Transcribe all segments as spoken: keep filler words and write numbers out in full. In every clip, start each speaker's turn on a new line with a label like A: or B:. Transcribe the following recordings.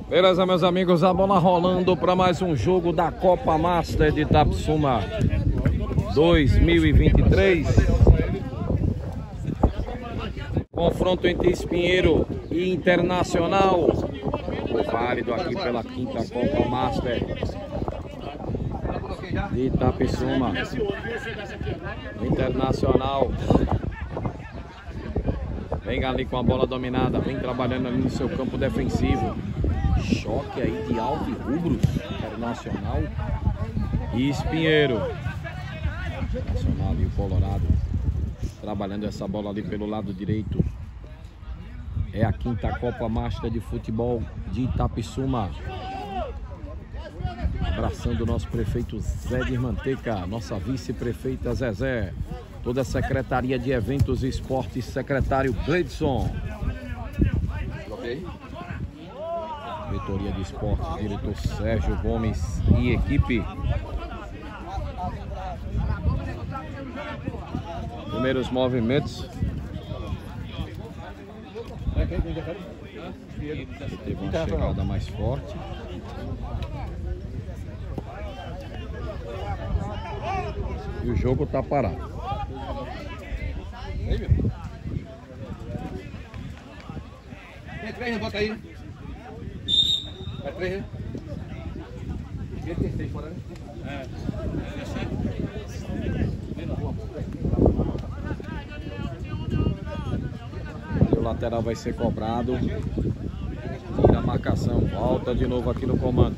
A: Beleza, meus amigos, a bola rolando para mais um jogo da Copa Master de Itapissuma dois mil e vinte e três. Confronto entre Espinheiro e Internacional. Válido aqui pela quinta Copa Master de Itapissuma. Internacional vem ali com a bola dominada, vem trabalhando ali no seu campo defensivo. Choque aí de alvirrubros, Internacional e Espinheiro. Internacional e o Colorado trabalhando essa bola ali pelo lado direito. É a quinta Copa Master de Futebol de Itapissuma. Abraçando o nosso prefeito Zé de Manteca, nossa vice-prefeita Zezé, toda a Secretaria de Eventos e Esportes, secretário Gleidson. Ok. Diretoria de Esportes, diretor Sérgio Gomes e equipe. Primeiros movimentos. Ele teve uma chegada mais forte. E o jogo tá parado.
B: Tem três, bota aí. É três, né? Esquerda tem seis fora, né? É.
A: O lateral vai ser cobrado. Tira a marcação. Volta de novo aqui no comando.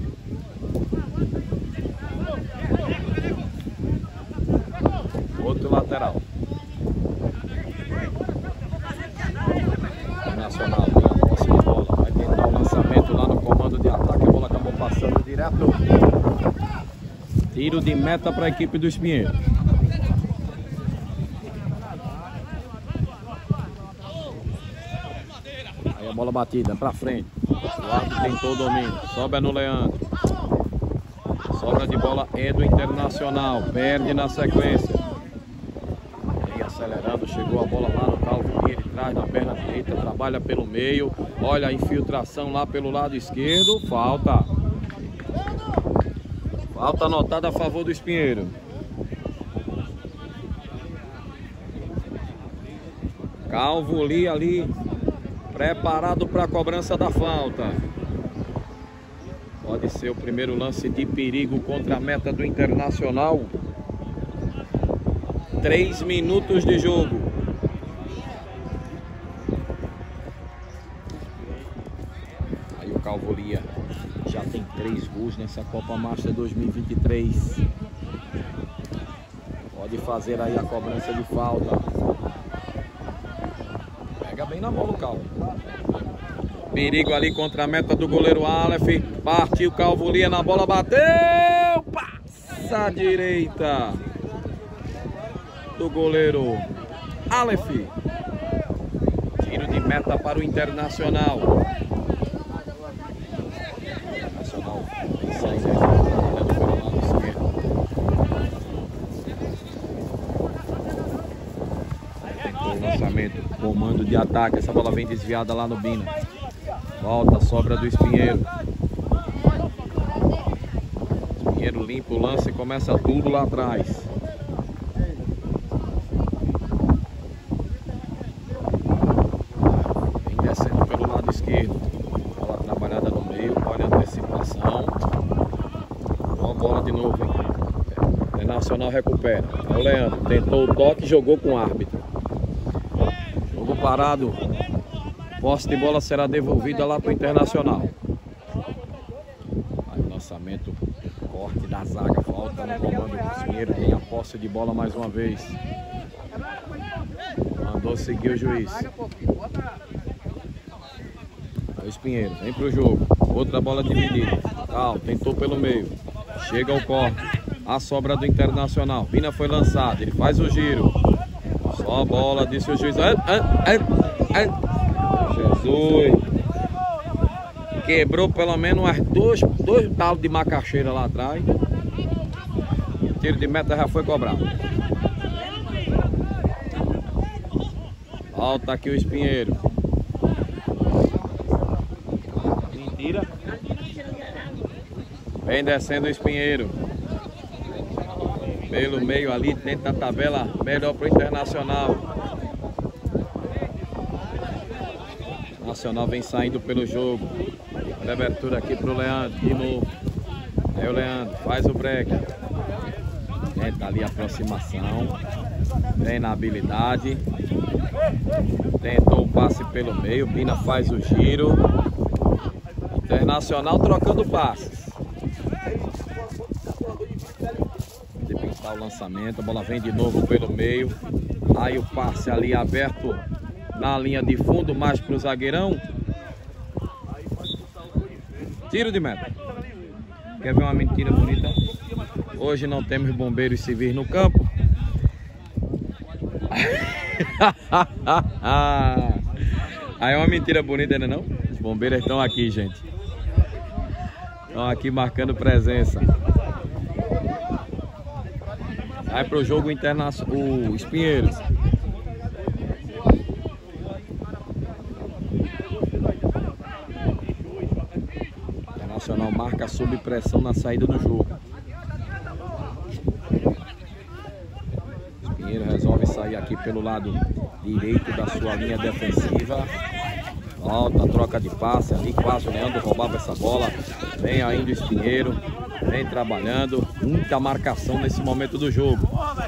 A: Outro lateral. Internacional tem a posse de bola. Vai tentar o lançamento lá no comando de ataque. A bola acabou passando direto. Tiro de meta para a equipe do Espinheiro. Aí a bola batida para frente. O árbitro tentou o domínio. Sobra no Leandro. Sobra de bola é do Internacional. Perde na sequência. Acelerando, chegou a bola lá no calvo, ele traz na perna direita, trabalha pelo meio, olha a infiltração lá pelo lado esquerdo, falta. Falta anotada a favor do Espinheiro. Calvo ali, ali, preparado para a cobrança da falta. Pode ser o primeiro lance de perigo contra a meta do Internacional. Três minutos de jogo. Aí o Calvoria já tem três gols nessa Copa Master dois mil e vinte e três. Pode fazer aí a cobrança de falta. Pega bem na bola o Calvo. Perigo ali contra a meta do goleiro Aleph. Partiu Calvoria na bola, bateu. Passa à direita do goleiro Aleph. Tiro de meta para o Internacional. Internacional saindo pelo lado esquerdo. O lançamento, comando de ataque. Essa bola vem desviada lá no Bina. Volta, sobra do Espinheiro. Espinheiro limpa o lance e começa tudo lá atrás. Bola trabalhada no meio, olha a antecipação. Boa bola de novo, hein? O Internacional recupera. É o Leandro, tentou o toque e jogou com o árbitro. Jogo parado. Posse de bola será devolvida lá para o Internacional. Aí o lançamento, corte da zaga, volta no comando do Espinheiro. Tem a posse de bola mais uma vez. Mandou seguir o juiz. O Espinheiro, vem pro jogo. Outra bola dividida. Cal, tentou pelo meio. Chega o corte. A sobra do Internacional. Vina foi lançado. Ele faz o giro. Só a bola, disse o juiz. Ai, ai, ai. Jesus. Quebrou pelo menos umas dois, dois talos de macaxeira lá atrás. O tiro de meta já foi cobrado. Volta aqui o Espinheiro. tira. Vem descendo o Espinheiro. Pelo meio ali, tenta a tabela melhor pro Internacional. Nacional vem saindo pelo jogo. Olha a abertura aqui pro Leandro, de novo. Aí o Leandro faz o break. Tenta ali a aproximação. Vem na habilidade. Tentou o passe pelo meio. Bina faz o giro. Internacional trocando passes. De pintar o lançamento. A bola vem de novo pelo meio. Aí o passe ali aberto na linha de fundo, mais pro zagueirão. Tiro de meta. Quer ver uma mentira bonita? Hoje não temos bombeiros civis no campo. Aí é uma mentira bonita, ainda não? Os bombeiros estão aqui, gente. Estão aqui marcando presença. Vai pro jogo internacional. O Espinheiro. Internacional marca sob pressão na saída do jogo. Espinheiro resolve sair aqui pelo lado direito da sua linha defensiva. Volta, troca de passe ali, quase o Leandro roubava essa bola. Vem ainda o Espinheiro, vem trabalhando. Muita marcação nesse momento do jogo.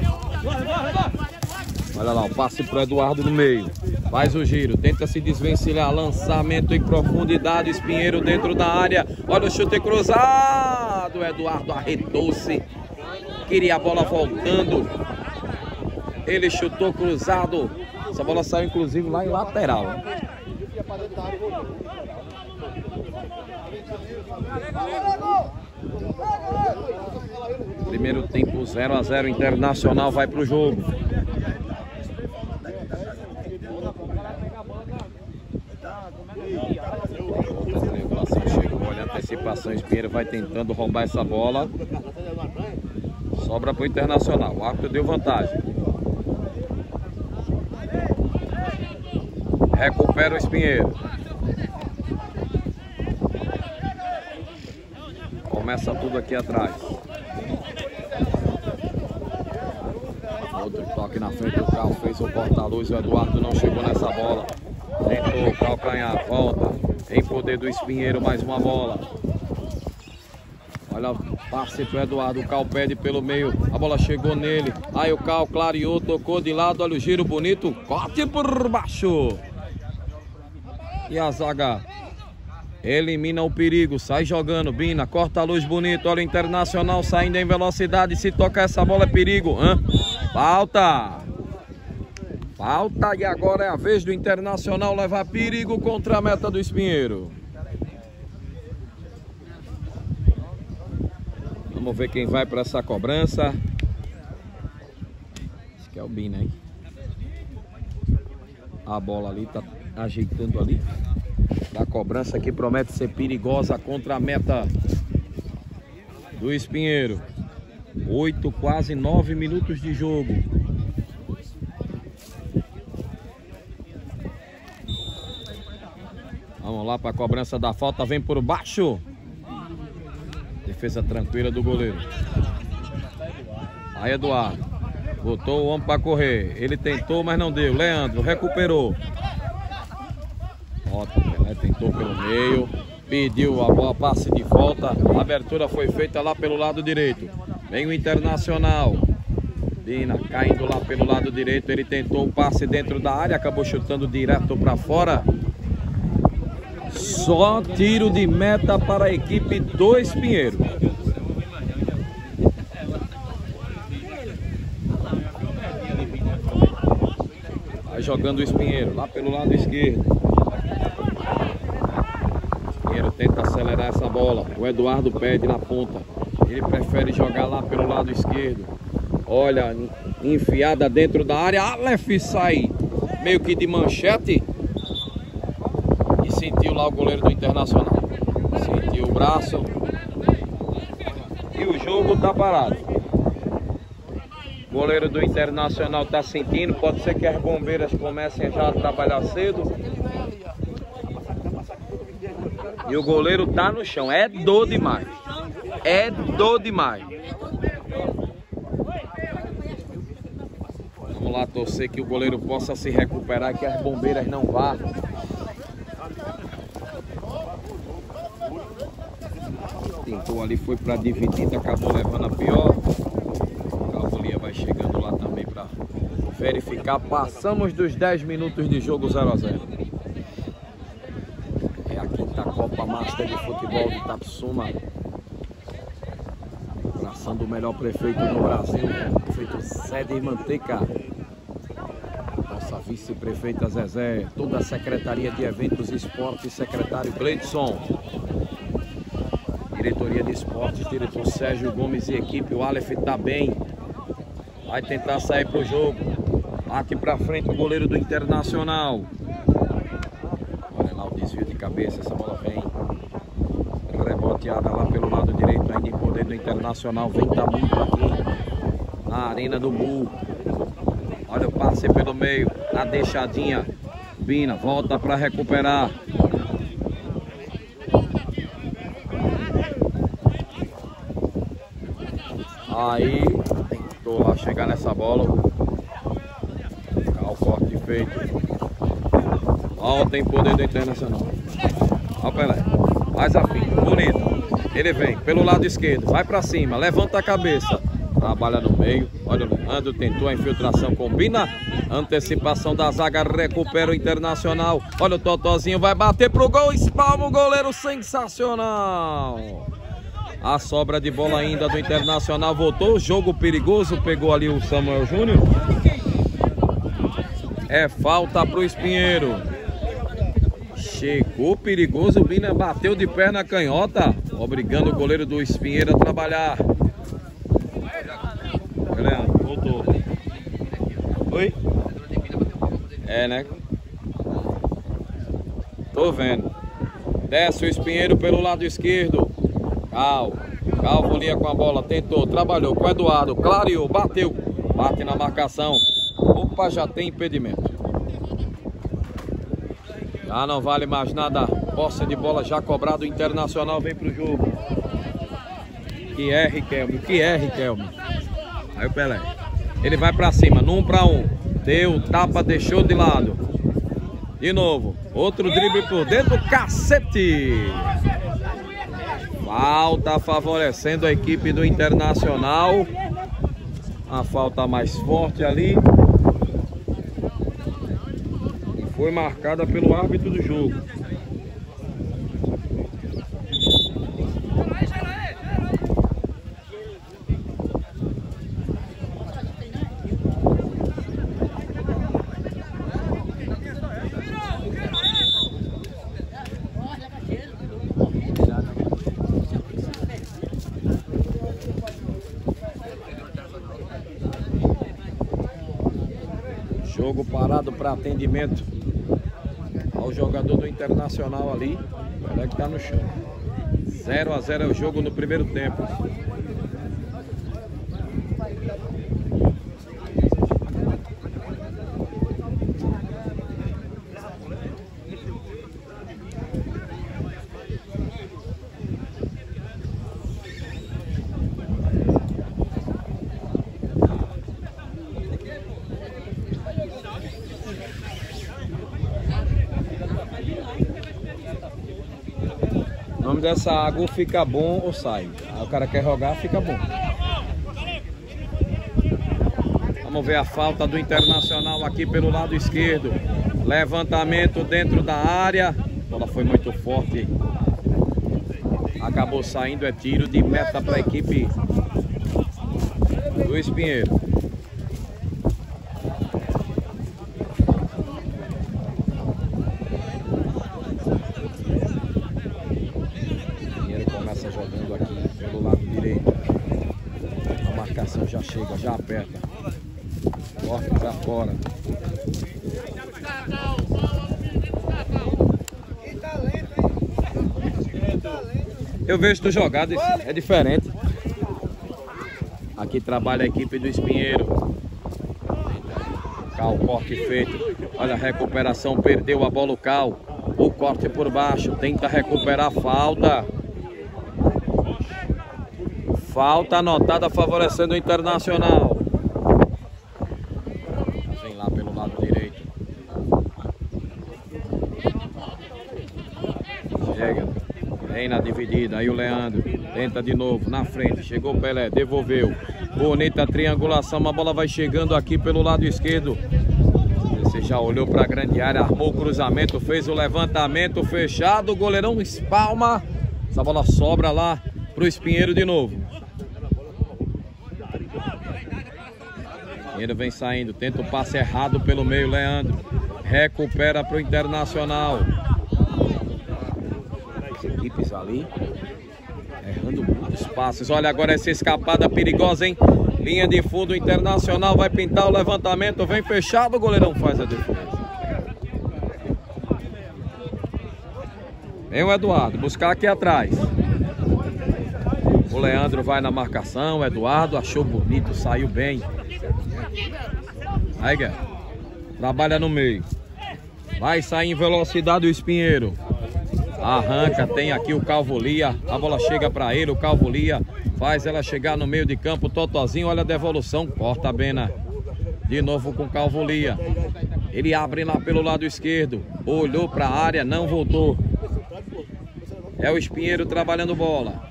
A: Olha lá, o passe pro Eduardo no meio. Faz o giro, tenta se desvencilhar. Lançamento em profundidade, Espinheiro dentro da área. Olha o chute cruzado. O Eduardo arretou-se. Queria a bola voltando. Ele chutou cruzado. Essa bola saiu inclusive lá em lateral. Primeiro tempo zero a zero. Internacional vai para o jogo. Outra triangulação chegou. Olha a antecipação. Espinheiro vai tentando roubar essa bola. Sobra para o Internacional. O árbitro deu vantagem. Recupera o Espinheiro. Começa tudo aqui atrás. Outro toque na frente do carro. Fez o porta-luz. O Eduardo não chegou nessa bola. Tentou o calcanhar. Volta. Em poder do Espinheiro. Mais uma bola. Olha o passe pro Eduardo. O Cal pede pelo meio. A bola chegou nele. Aí o Cal clareou. Tocou de lado. Olha o giro bonito. Corte por baixo. E a zaga elimina o perigo. Sai jogando. Bina corta a luz bonito. Olha o Internacional saindo em velocidade. Se tocar essa bola é perigo. Hã? Falta. Falta. E agora é a vez do Internacional levar perigo contra a meta do Espinheiro. Vamos ver quem vai para essa cobrança. Acho que é o Bina, hein? A bola ali tá ajeitando ali. A cobrança que promete ser perigosa contra a meta do Espinheiro. Oito, quase nove minutos de jogo. Vamos lá para a cobrança da falta. Vem por baixo. Defesa tranquila do goleiro. Aí Eduardo. Botou o homem para correr. Ele tentou, mas não deu. Leandro recuperou. Ótimo, né? Tentou pelo meio. Pediu a bola, passe de volta. A abertura foi feita lá pelo lado direito. Vem o Internacional. Bina caindo lá pelo lado direito. Ele tentou o passe dentro da área. Acabou chutando direto para fora. Só tiro de meta para a equipe do Espinheiro. Vai jogando o Espinheiro lá pelo lado esquerdo. Espinheiro tenta acelerar essa bola. O Eduardo pede na ponta. Ele prefere jogar lá pelo lado esquerdo. Olha, enfiada dentro da área. Aleph sai meio que de manchete. E sentiu lá o goleiro do Internacional. Sentiu o braço. E o jogo tá parado. O goleiro do Internacional tá sentindo. Pode ser que as bombeiras comecem já a trabalhar cedo. E E o goleiro tá no chão. É dor demais. É dor demais. Vamos lá torcer que o goleiro possa se recuperar, que as bombeiras não vá. Tentou ali, foi para dividir, acabou levando a pior. Calvolia vai chegando lá também para verificar. Passamos dos dez minutos de jogo, zero a zero. É a quinta Copa Master de Futebol de Itapissuma. Abraçando o melhor prefeito do Brasil, o prefeito Céder Manteca. Nossa vice-prefeita Zezé, toda a Secretaria de Eventos e Esportes, secretário Gleidson. Diretoria de Esportes, diretor Sérgio Gomes e equipe. O Aleph tá bem. Vai tentar sair pro jogo. Aqui pra frente o goleiro do Internacional. Olha lá o desvio de cabeça, essa bola vem. Reboteada lá pelo lado direito, ainda em poder do Internacional. Vem tá muito aqui na Arena do Bull. Olha o passe pelo meio, na deixadinha. Bina volta para recuperar. Aí tentou lá chegar nessa bola. Olha o corte feito. Volta em poder do Internacional. Olha o Pelé. Mais afim, bonito. Ele vem pelo lado esquerdo, vai para cima, levanta a cabeça. Trabalha no meio. Olha o Leandro, tentou a infiltração, combina. Antecipação da zaga, recupera o Internacional. Olha o Totozinho, vai bater pro gol. Espalma o goleiro, sensacional. A sobra de bola ainda do Internacional voltou. Jogo perigoso, pegou ali o Samuel Júnior. É falta pro Espinheiro. Chegou perigoso, o Bina bateu de perna canhota, obrigando o goleiro do Espinheiro a trabalhar. Leandro, voltou. Oi? É, né? Tô vendo. Desce o Espinheiro pelo lado esquerdo. Cal. Calvolia com a bola. Tentou, trabalhou com o Eduardo. Clareou, bateu. Bate na marcação. Opa, já tem impedimento. Já não vale mais nada. Posse de bola já cobrado. O Internacional vem pro jogo. Que é, Riquelme. Que é, Riquelme. Aí o Pelé. Ele vai pra cima. No um pra um. Deu, tapa, deixou de lado. De novo. Outro drible por dentro. Cacete! Falta favorecendo a equipe do Internacional. A falta mais forte ali. E foi marcada pelo árbitro do jogo. Jogo parado para atendimento ao jogador do Internacional ali. Olha que tá no chão. zero a zero é o jogo no primeiro tempo. O nome dessa água fica bom ou sai. Aí o cara quer jogar, fica bom. Vamos ver a falta do Internacional aqui pelo lado esquerdo. Levantamento dentro da área. A bola foi muito forte. Acabou saindo, é tiro de meta para a equipe do Espinheiro. Jogando aqui pelo lado direito. A marcação já chega, já aperta. Corta pra fora. Eu vejo tu jogar, é diferente. Aqui trabalha a equipe do Espinheiro. Cal, corte feito. Olha a recuperação, perdeu a bola o Cal. O corte por baixo, tenta recuperar a falta. Falta anotada favorecendo o Internacional. Vem lá pelo lado direito. Chega. Vem na dividida. Aí o Leandro tenta de novo. Na frente. Chegou o Pelé. Devolveu. Bonita triangulação. A bola vai chegando aqui pelo lado esquerdo. Você já olhou para a grande área. Armou o cruzamento. Fez o levantamento fechado. O goleirão espalma. Essa bola sobra lá para o Espinheiro de novo. Ele vem saindo, tenta o passe errado pelo meio, Leandro. Recupera para o Internacional. As equipes ali errando muitos passes. Olha agora essa escapada perigosa, hein? Linha de fundo, Internacional vai pintar o levantamento. Vem fechado, o goleirão faz a defesa. Vem o Eduardo, buscar aqui atrás. O Leandro vai na marcação, o Eduardo achou bonito, saiu bem. Aí, Guerra. Trabalha no meio. Vai sair em velocidade o Espinheiro. Arranca, tem aqui o Calvolia. A bola chega para ele, o Calvolia faz ela chegar no meio de campo. Totozinho, olha a devolução. Corta a Bena. De novo com o Calvolia. Ele abre lá pelo lado esquerdo. Olhou para a área, não voltou. É o Espinheiro trabalhando bola.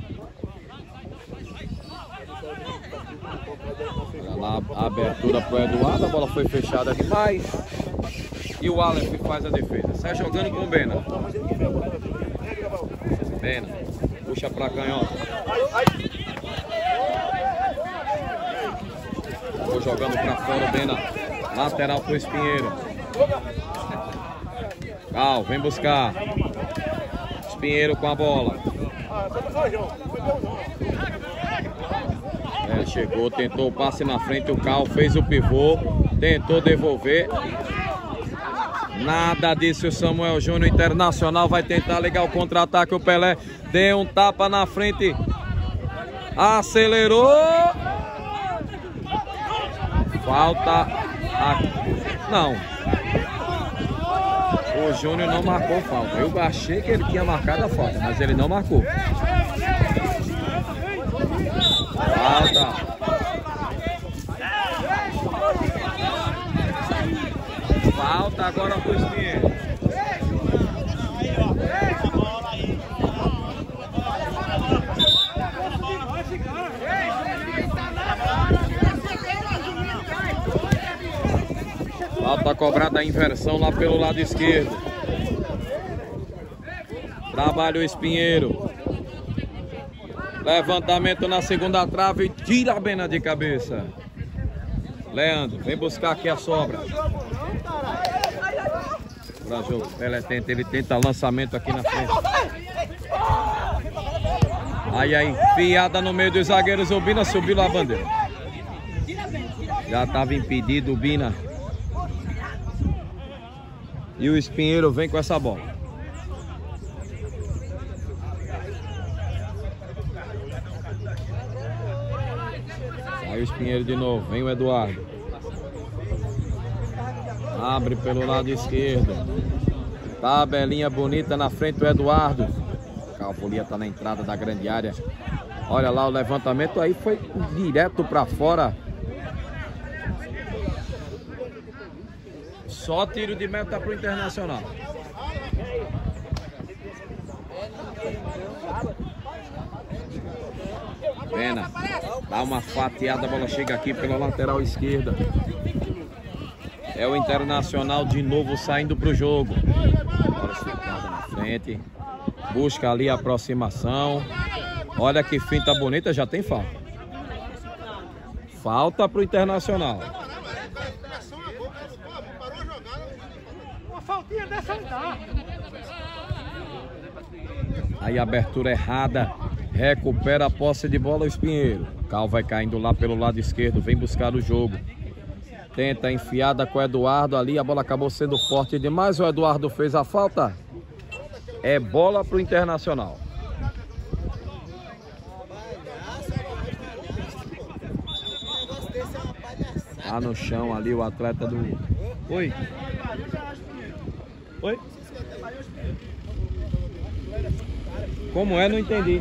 A: A abertura para o Eduardo, a bola foi fechada demais e o Aleph faz a defesa. Sai jogando com o Bena. Bena, puxa para a canhota. Vou jogando para fora o Bena. Lateral para o Espinheiro. Cal, vem buscar. Espinheiro com a bola. É, chegou, tentou o passe na frente, o Cal fez o pivô, tentou devolver. Nada disso, o Samuel Júnior. Internacional vai tentar ligar o contra-ataque. O Pelé deu um tapa na frente, acelerou. Falta a... Não, o Júnior não marcou falta. Eu achei que ele tinha marcado a falta, mas ele não marcou. Falta. Falta agora pro Espinheiro. Falta cobrada a inversão lá pelo lado esquerdo. Trabalha o Espinheiro. Levantamento na segunda trave, tira a Bena de cabeça. Leandro, vem buscar aqui a sobra. Pra jogo, Pelé tenta, ele tenta lançamento aqui na frente. Aí a enfiada no meio dos zagueiros, o Bina subiu lá a bandeira. Já estava impedido o Bina. E o Espinheiro vem com essa bola. Aí o Espinheiro de novo, vem o Eduardo. Abre pelo lado esquerdo. Tabelinha bonita na frente, o Eduardo. Calvolia tá na entrada da grande área. Olha lá o levantamento aí, foi direto para fora. Só tiro de meta pro Internacional. Pena. Dá uma fatiada, a bola chega aqui pela lateral esquerda. É o Internacional de novo saindo pro jogo. Bola esticada na frente. Busca ali a aproximação. Olha que finta bonita, já tem falta. Falta pro Internacional. Aí abertura errada. Recupera a posse de bola o Espinheiro. Cal vai caindo lá pelo lado esquerdo. Vem buscar o jogo. Tenta a enfiada com o Eduardo ali. A bola acabou sendo forte demais. O Eduardo fez a falta. É bola pro Internacional. Tá no chão ali o atleta do... Oi. Oi. Como é, não entendi.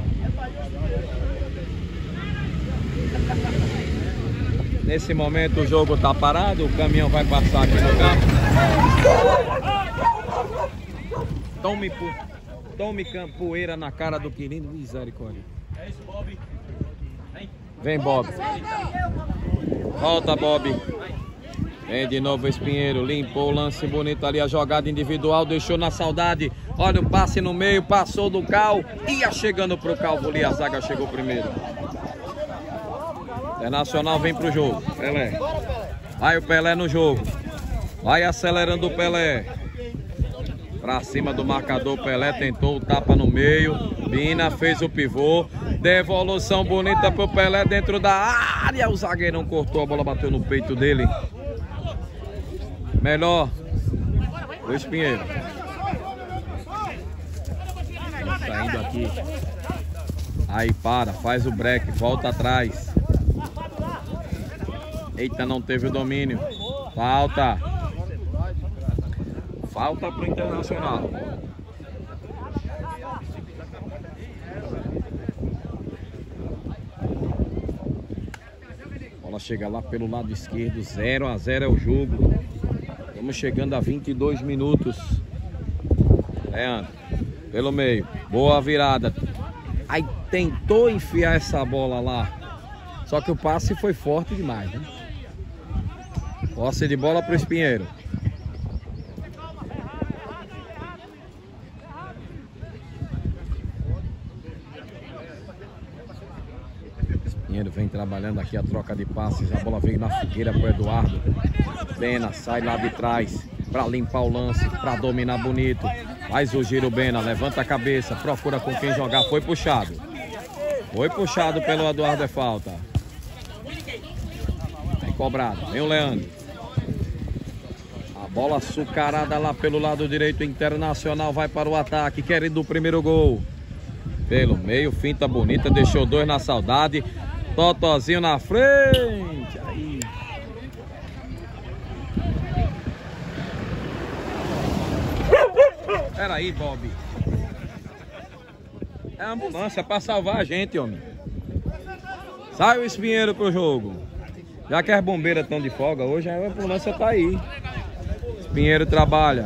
A: Nesse momento o jogo tá parado, o caminhão vai passar aqui no campo. Tome, pu... Tome poeira na cara do Quirino, misericórdia.
C: É isso, Bob.
A: Vem, Bob. Volta, Bob. Vem de novo o Espinheiro, limpou o lance bonito ali, a jogada individual, deixou na saudade. Olha o passe no meio, passou do Cal, ia chegando pro Calvo ali, a zaga chegou primeiro. Internacional vem pro jogo, Pelé. Vai o Pelé no jogo. Vai acelerando o Pelé. Pra cima do marcador, Pelé tentou o tapa no meio. Bina fez o pivô. Devolução bonita pro Pelé dentro da área. O zagueirão cortou, a bola bateu no peito dele. Melhor Luiz Pinheiro. Saindo aqui. Aí para, faz o break, volta atrás. Eita, não teve o domínio. Falta. Falta pro Internacional. Bola chega lá pelo lado esquerdo. zero a zero é o jogo. Estamos chegando a vinte e dois minutos. Leandro, pelo meio. Boa virada. Aí tentou enfiar essa bola lá. Só que o passe foi forte demais, né? Posse de bola para o Espinheiro. Espinheiro vem trabalhando aqui a troca de passes. A bola veio na fogueira para o Eduardo. Bena sai lá de trás para limpar o lance, para dominar bonito. Faz o giro, Bena, levanta a cabeça, procura com quem jogar. Foi puxado. Foi puxado pelo Eduardo, é falta. Vem cobrado, vem o Leandro. Bola açucarada lá pelo lado direito. Internacional vai para o ataque, querendo o primeiro gol. Pelo meio, finta bonita, deixou dois na saudade. Totozinho na frente. Aí. Pera aí, Bob. É a ambulância para salvar a gente, homem. Sai o Espinheiro pro jogo. Já que as bombeiras estão de folga hoje, a ambulância tá aí. Pinheiro trabalha.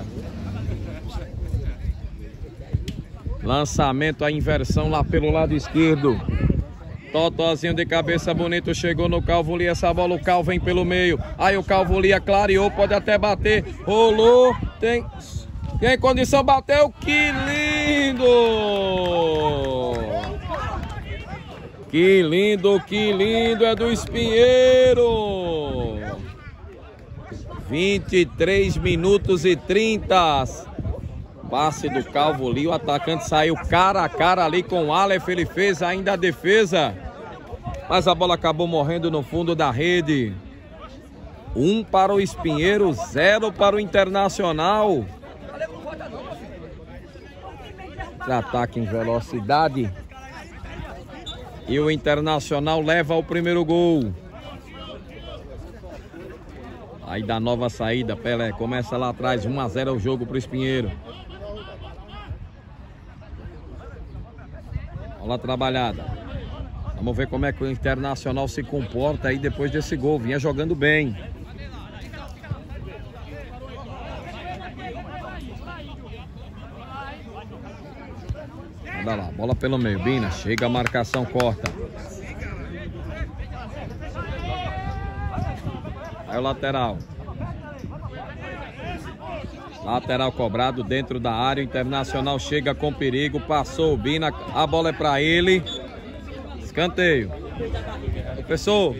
A: Lançamento, a inversão lá pelo lado esquerdo. Totozinho de cabeça bonito, chegou no Calvo Lia, essa bola, o Calvo vem pelo meio. Aí o Calvo Lia clareou, pode até bater. Rolou, tem... Tem condição, bateu, que lindo! Que lindo, que lindo, é do Espinheiro! vinte e três minutos e trinta. Passe do Calvo Lia, o atacante saiu cara a cara ali com o Aleph, ele fez ainda a defesa. Mas a bola acabou morrendo no fundo da rede. Um para o Espinheiro, zero para o Internacional. Ataque em velocidade. E o Internacional leva o primeiro gol. Aí dá nova saída, Pelé começa lá atrás, um a zero o jogo para o Espinheiro. Bola trabalhada. Vamos ver como é que o Internacional se comporta aí depois desse gol. Vinha jogando bem. Olha lá, bola pelo meio. Bina, chega a marcação, corta. Aí o lateral. Lateral cobrado dentro da área. O Internacional chega com perigo. Passou o Bina. A bola é para ele. Escanteio. Professor.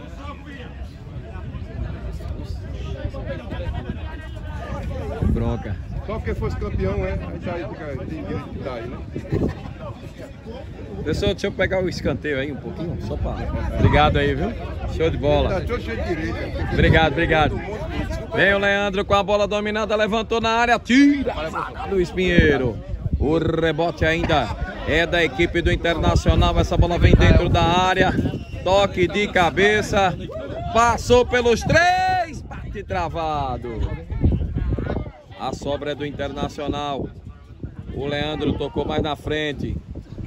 A: Bronca.
D: Só porque fosse campeão, é? Aí tá aí, fica, tem direito de dar aí, né?
A: Pessoal, deixa eu pegar o escanteio aí um pouquinho, só para... Obrigado aí, viu? Show de bola.
D: Tá cheio de direito.
A: Obrigado, obrigado. Vem o Leandro com a bola dominada, levantou na área, tira do Espinheiro. O rebote ainda é da equipe do Internacional, essa bola vem dentro da área. Toque de cabeça, passou pelos três, bate travado. A sobra é do Internacional. O Leandro tocou mais na frente.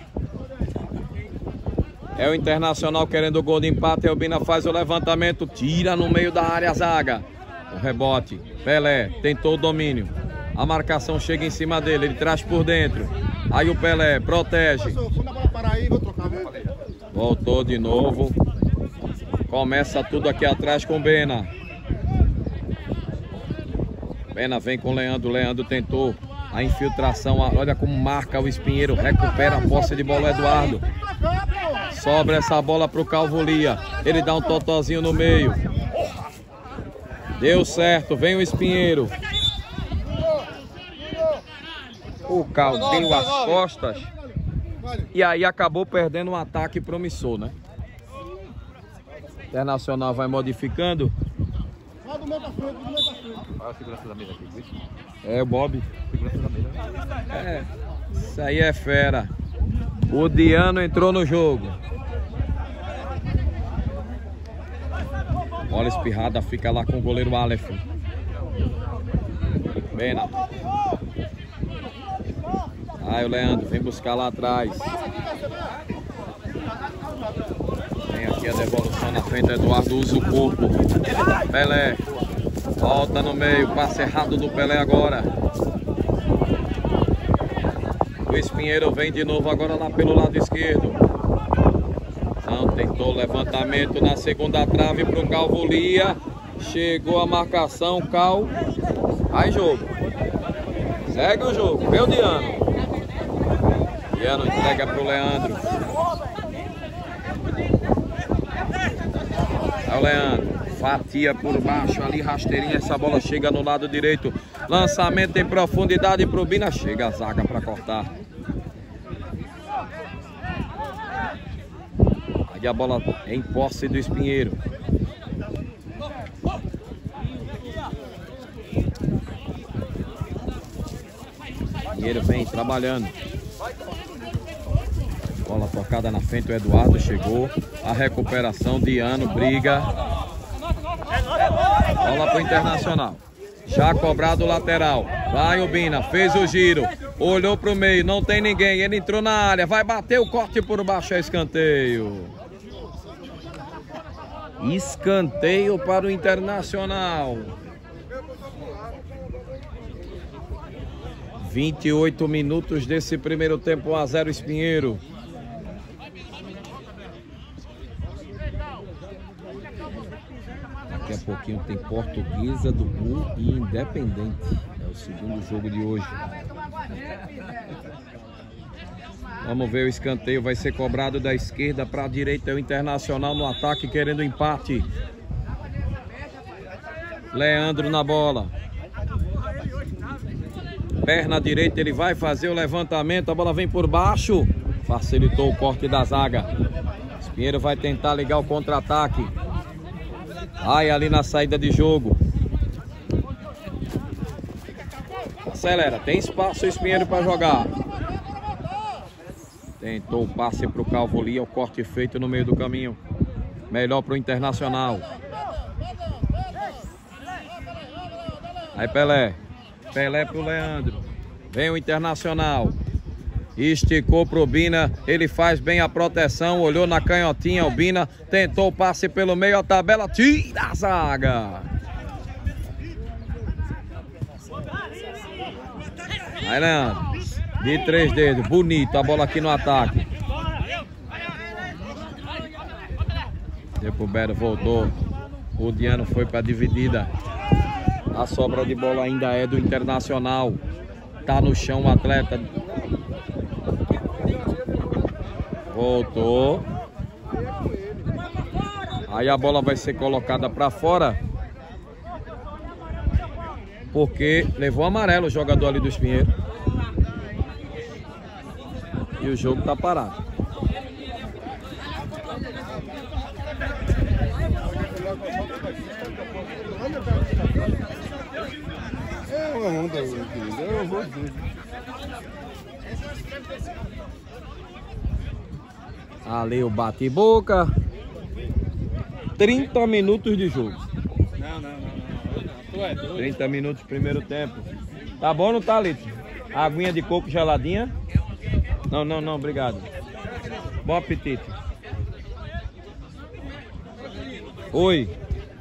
A: É o Internacional querendo o gol de empate. Elbina faz o levantamento. Tira no meio da área a zaga. O rebote. Pelé tentou o domínio. A marcação chega em cima dele. Ele traz por dentro. Aí o Pelé protege. Voltou de novo. Começa tudo aqui atrás com o Bena. Bena vem com o Leandro. Leandro tentou a infiltração. Olha como marca o Espinheiro. Recupera a posse de bola, Eduardo. Sobra essa bola para o Calvolia. Ele dá um totozinho no meio. Deu certo. Vem o Espinheiro. O Cal deu as costas. E aí acabou perdendo um ataque promissor, né? Internacional vai modificando.
B: Olha a segurança da mesa aqui, isso?
A: É o Bob.
B: Segurança da mesa.
A: É, isso aí é fera. O Diano entrou no jogo. Bola espirrada, fica lá com o goleiro Aleph. Bena. Aí o Leandro vem buscar lá atrás. Tem aqui a devolução na frente. Eduardo usa o corpo. Pelé. Volta no meio. Passe errado do Pelé agora. O Espinheiro vem de novo agora lá pelo lado esquerdo. Não, tentou levantamento na segunda trave para o Calvolia. Chegou a marcação, Cal. Aí jogo. Segue o jogo. Vê o Diano. Diano entrega para o Leandro. Aí o Leandro. Fatia por baixo ali, rasteirinha. Essa bola chega no lado direito. Lançamento em profundidade para o Bina. Chega a zaga para cortar. Aí a bola é em posse do Espinheiro. Espinheiro vem trabalhando. Bola tocada na frente, o Eduardo chegou. A recuperação, Diano briga. Bola para o Internacional. Já cobrado o lateral. Vai o Bina, fez o giro. Olhou para o meio, não tem ninguém. Ele entrou na área, vai bater o corte por baixo, é escanteio. Escanteio para o Internacional. vinte e oito minutos desse primeiro tempo, um a zero Espinheiro. Daqui a pouquinho tem Portuguesa do Bull e Independente. É o segundo jogo de hoje. Vamos ver o escanteio. Vai ser cobrado da esquerda para a direita. É o Internacional no ataque querendo empate. Leandro na bola. Perna direita, ele vai fazer o levantamento. A bola vem por baixo. Facilitou o corte da zaga. Espinheiro vai tentar ligar o contra-ataque. Vai ali na saída de jogo. Acelera, tem espaço o Espinheiro para jogar. Tentou o passe para o Calvolia, o corte feito no meio do caminho. Melhor para o Internacional. Aí Pelé. Pelé para o Leandro. Vem o Internacional. Esticou para o Bina. Ele faz bem a proteção. Olhou na canhotinha. O Bina tentou o passe pelo meio. A tabela tira a zaga. Aí Leandro. De três dedos. Bonito a bola aqui no ataque. Deu pro Bero, voltou. O Diano foi para a dividida. A sobra de bola ainda é do Internacional. Tá no chão o atleta. Voltou. Aí a bola vai ser colocada para fora. Porque levou amarelo o jogador ali do Espinheiro. E o jogo tá parado.
D: É uma onda, querido. Eu vou dizer.
A: Ali o bate-boca. trinta minutos de jogo.
B: Não, não, não, não. Tu é doido.
A: trinta minutos primeiro tempo. Tá bom ou não tá, Lito? Aguinha de coco geladinha? Não, não, não, obrigado. Bom apetite. Oi.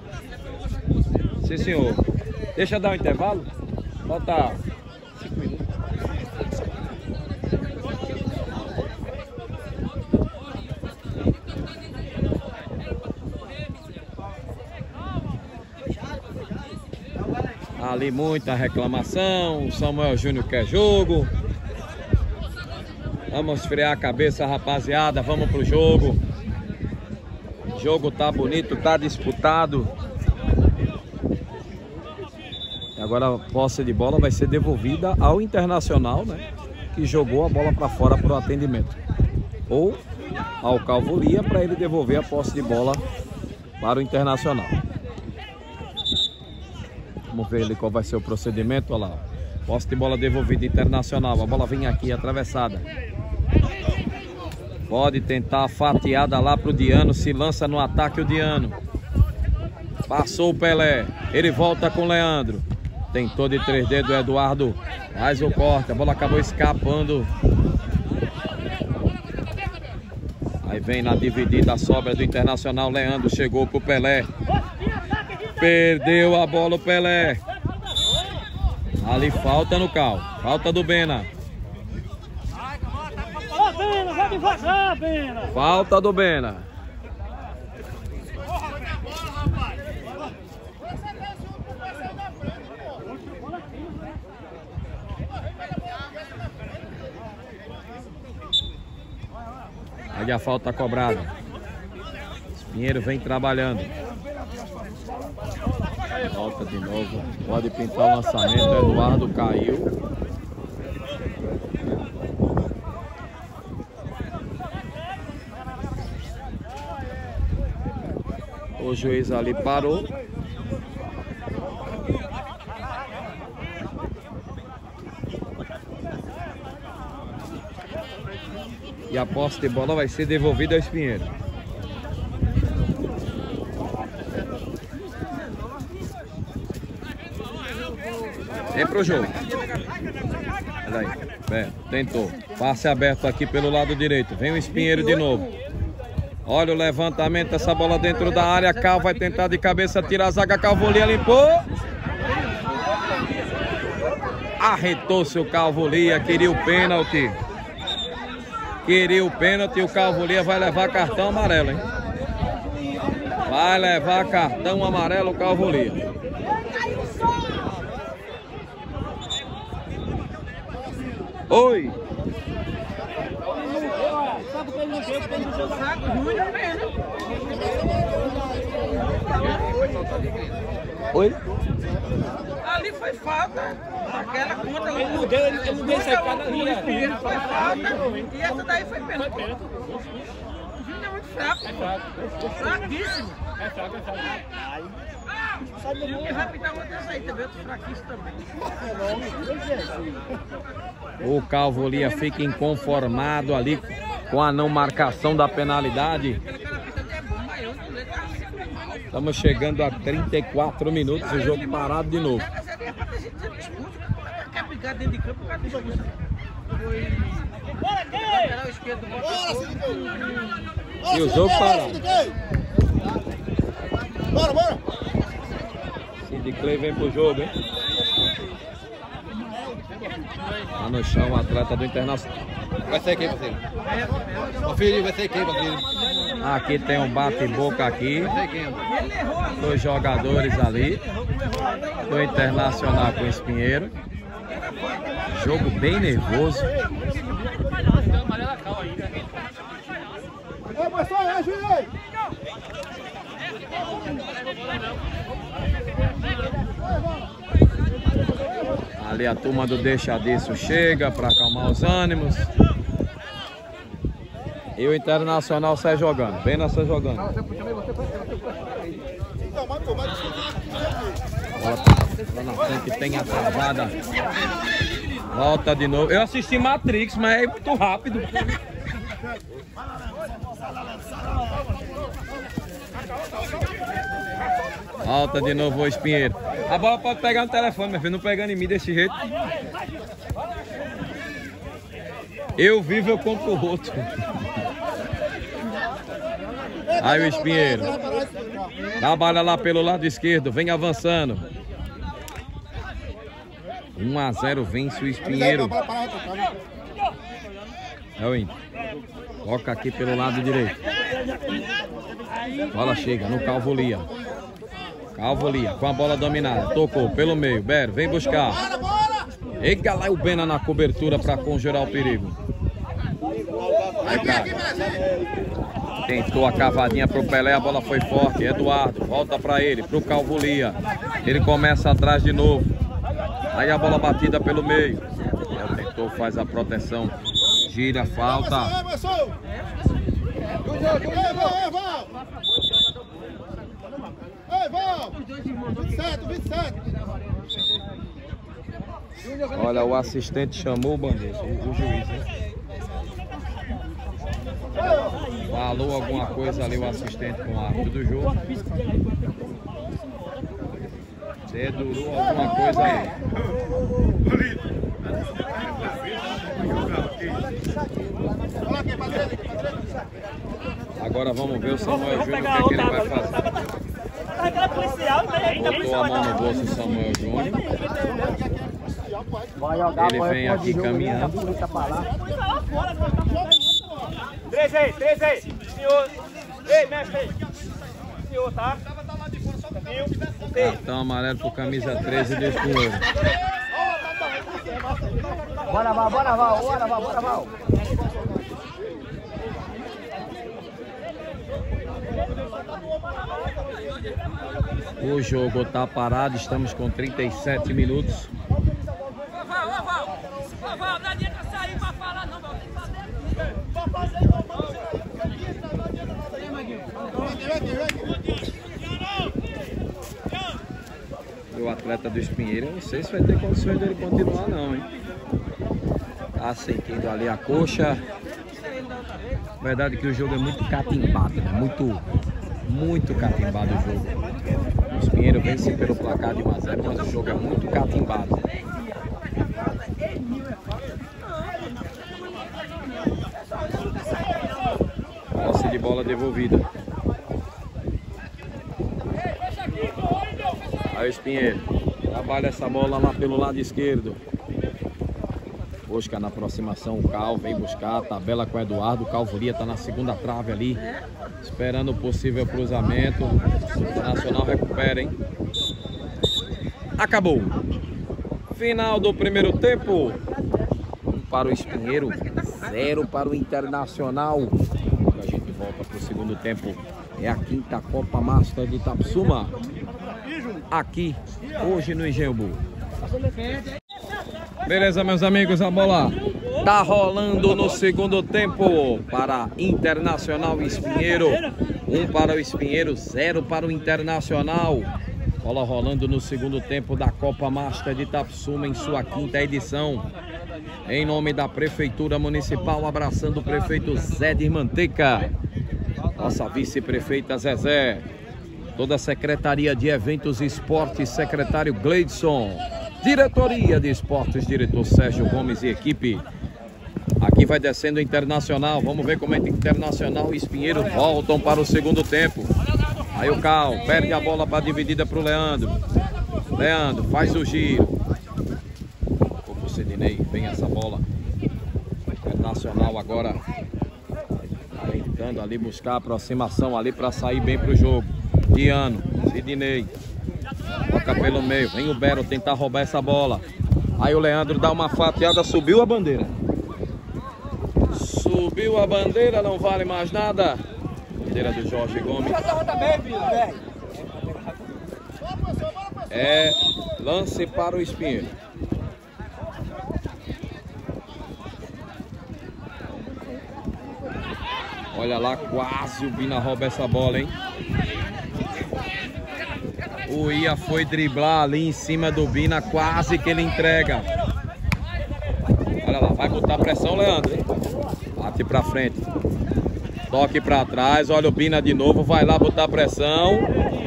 A: Sim, senhor. Deixa eu dar um intervalo. Falta cinco minutos. Ali muita reclamação. Samuel Júnior quer jogo. Vamos esfriar a cabeça, rapaziada. Vamos pro jogo. O jogo tá bonito, tá disputado. E agora a posse de bola vai ser devolvida ao Internacional, né? Que jogou a bola para fora para o atendimento. Ou ao Calvolia para ele devolver a posse de bola para o Internacional. Vamos ver ali qual vai ser o procedimento. Olha lá. Posse de bola devolvida Internacional. A bola vem aqui atravessada. Pode tentar a fatiada lá pro Diano. Se lança no ataque o Diano. Passou o Pelé. Ele volta com o Leandro. Tentou de três dedos o Eduardo. Faz o corte. A bola acabou escapando. Aí vem na dividida a sobra do Internacional. Leandro chegou pro Pelé. Perdeu a bola o Pelé. Ali falta no Cal. Falta do Bena.
C: Vai devagar, Bena.
A: Falta do Bena. Aí a falta cobrada. Pinheiro vem trabalhando. Volta de novo. Pode pintar o lançamento. Eduardo caiu. O juiz ali parou. E a posse de bola vai ser devolvida ao Espinheiro. Vem pro jogo. Olha aí. Bem, tentou. Passe aberto aqui pelo lado direito. Vem o Espinheiro de novo. Olha o levantamento, essa bola dentro da área. Cal vai tentar de cabeça, tira a zaga. Calvolia limpou. Arretou-se o Calvolia, queria o pênalti. Queria o pênalti e o Calvolia vai levar cartão amarelo, hein? Vai levar cartão amarelo o Calvolia. Oi! Oi?
E: Ali foi falta. Aquela conta
C: Eu mudei, eu mudei essa cara ali.
E: foi falta. E essa daí foi pênalti. O Júnior é muito fraco. É fraco. Fraquíssimo.
C: É fraco, é fraco.
E: E o que vai pintar uma dessa aí também, outro fraquíssimo também.
A: O Calvolia fica inconformado ali com a não marcação da penalidade. Estamos chegando a trinta e quatro minutos, o jogo parado de novo.
E: Quer brigar dentro de campo, o cara disputa.
A: E o jogo parado.
D: Bora, bora!
A: Sid Clay vem pro jogo, hein? Tá no chão o atleta do Internacional.
B: Vai ser quem, parceiro? Ô filho, vai ser quem, parceiro?
A: Aqui tem um bate-boca aqui.
B: Vai ser quem?
A: Dois jogadores ali. Do Internacional com o Espinheiro. Jogo bem nervoso.
D: Ei, pessoal, ajuda aí!
A: Ali a turma do Deixa Disso chega para acalmar os ânimos. E o Internacional sai jogando. Bem nessa jogando. Lá na frente tem a travada. Volta de novo. Eu assisti Matrix, mas é muito rápido. Volta de novo o Espinheiro. A bola pode pegar no telefone, meu filho. Não pegando em mim desse jeito. Eu vivo, eu compro o outro. Aí o Espinheiro. Trabalha lá pelo lado esquerdo, vem avançando. um a zero vence o Espinheiro. É o Índio. Toca aqui pelo lado direito. Bola chega no Calvolia. Calvolia com a bola dominada. Tocou pelo meio. Bero, vem buscar. Ega lá o Bena na cobertura para conjurar o perigo. Aí, cara. Tentou a cavadinha pro Pelé, a bola foi forte. Eduardo volta para ele, pro Calvolia. Ele começa atrás de novo. Aí a bola batida pelo meio. Ele tentou, faz a proteção. Gira, falta. Olha, o assistente chamou o bandeira, o, o juiz, né? Falou alguma coisa ali o assistente com o árbitro do jogo. Dedurou alguma coisa aí. Agora vamos ver o Samuel Júnior, o que é que ele vai fazer. Botou a mão no bolso o Samuel Júnior. Ele vem aqui caminhando.
C: Três aí, três aí. Senhor. Ei, mestre aí. Senhor, tá?
A: Cartão amarelo pro camisa treze do Espinheiro.
C: Bora, Val, bora, Val, bora, Val, bora, Val.
A: O jogo tá parado, estamos com trinta e sete minutos.
E: Ô, Val, ô, Val. Ô, Val, não adianta sair pra falar, não, Val. Tem que fazer. Vamos fazer, vamos fazer. Não adianta nada aí, Maguinho.
A: O atleta do Espinheiro, eu não sei se vai ter condições dele continuar não, hein? Tá sentindo ali a coxa. Verdade que o jogo é muito catimbado, né? Muito, muito catimbado o jogo. O Espinheiro vence pelo placar de um a zero, mas o jogo é muito catimbado. Posse de bola devolvida. Aí o Espinheiro trabalha essa bola lá pelo lado esquerdo. Busca na aproximação o Cal, vem buscar, tabela com o Eduardo. O Calvoria está na segunda trave ali, esperando o possível cruzamento. O Internacional recupera, hein? Acabou. Final do primeiro tempo. Um para o Espinheiro, zero para o Internacional. A gente volta para o segundo tempo. É a quinta Copa Master de Itapsuma. Aqui, hoje no Engenho. Beleza, meus amigos, a bola tá rolando no segundo tempo para Internacional e Espinheiro. Um para o Espinheiro, zero para o Internacional. Bola rolando no segundo tempo da Copa Master de Itapsuma em sua quinta edição. Em nome da Prefeitura Municipal, abraçando o prefeito Zé de Manteca, nossa vice-prefeita Zezé, toda a Secretaria de Eventos e Esportes, secretário Gleidson, Diretoria de Esportes, diretor Sérgio Gomes e equipe. Aqui vai descendo o Internacional. Vamos ver como é que Internacional e Espinheiro voltam para o segundo tempo. Aí o Cal perde a bola para dividida para o Leandro. Leandro faz o giro. O Sidney, vem essa bola. Internacional agora tentando ali buscar a aproximação ali para sair bem para o jogo. Diano, Sidney. Toca pelo meio, vem o Bero tentar roubar essa bola. Aí o Leandro dá uma fatiada, subiu a bandeira. Subiu a bandeira, não vale mais nada. Bandeira do Jorge Gomes. É lance para o Espinheiro. Olha lá, quase o Bina rouba essa bola, hein? O Ia foi driblar ali em cima do Bina, quase que ele entrega. Olha lá, vai botar pressão, Leandro, hein? Bate pra frente. Toque pra trás, olha o Bina de novo, vai lá botar pressão.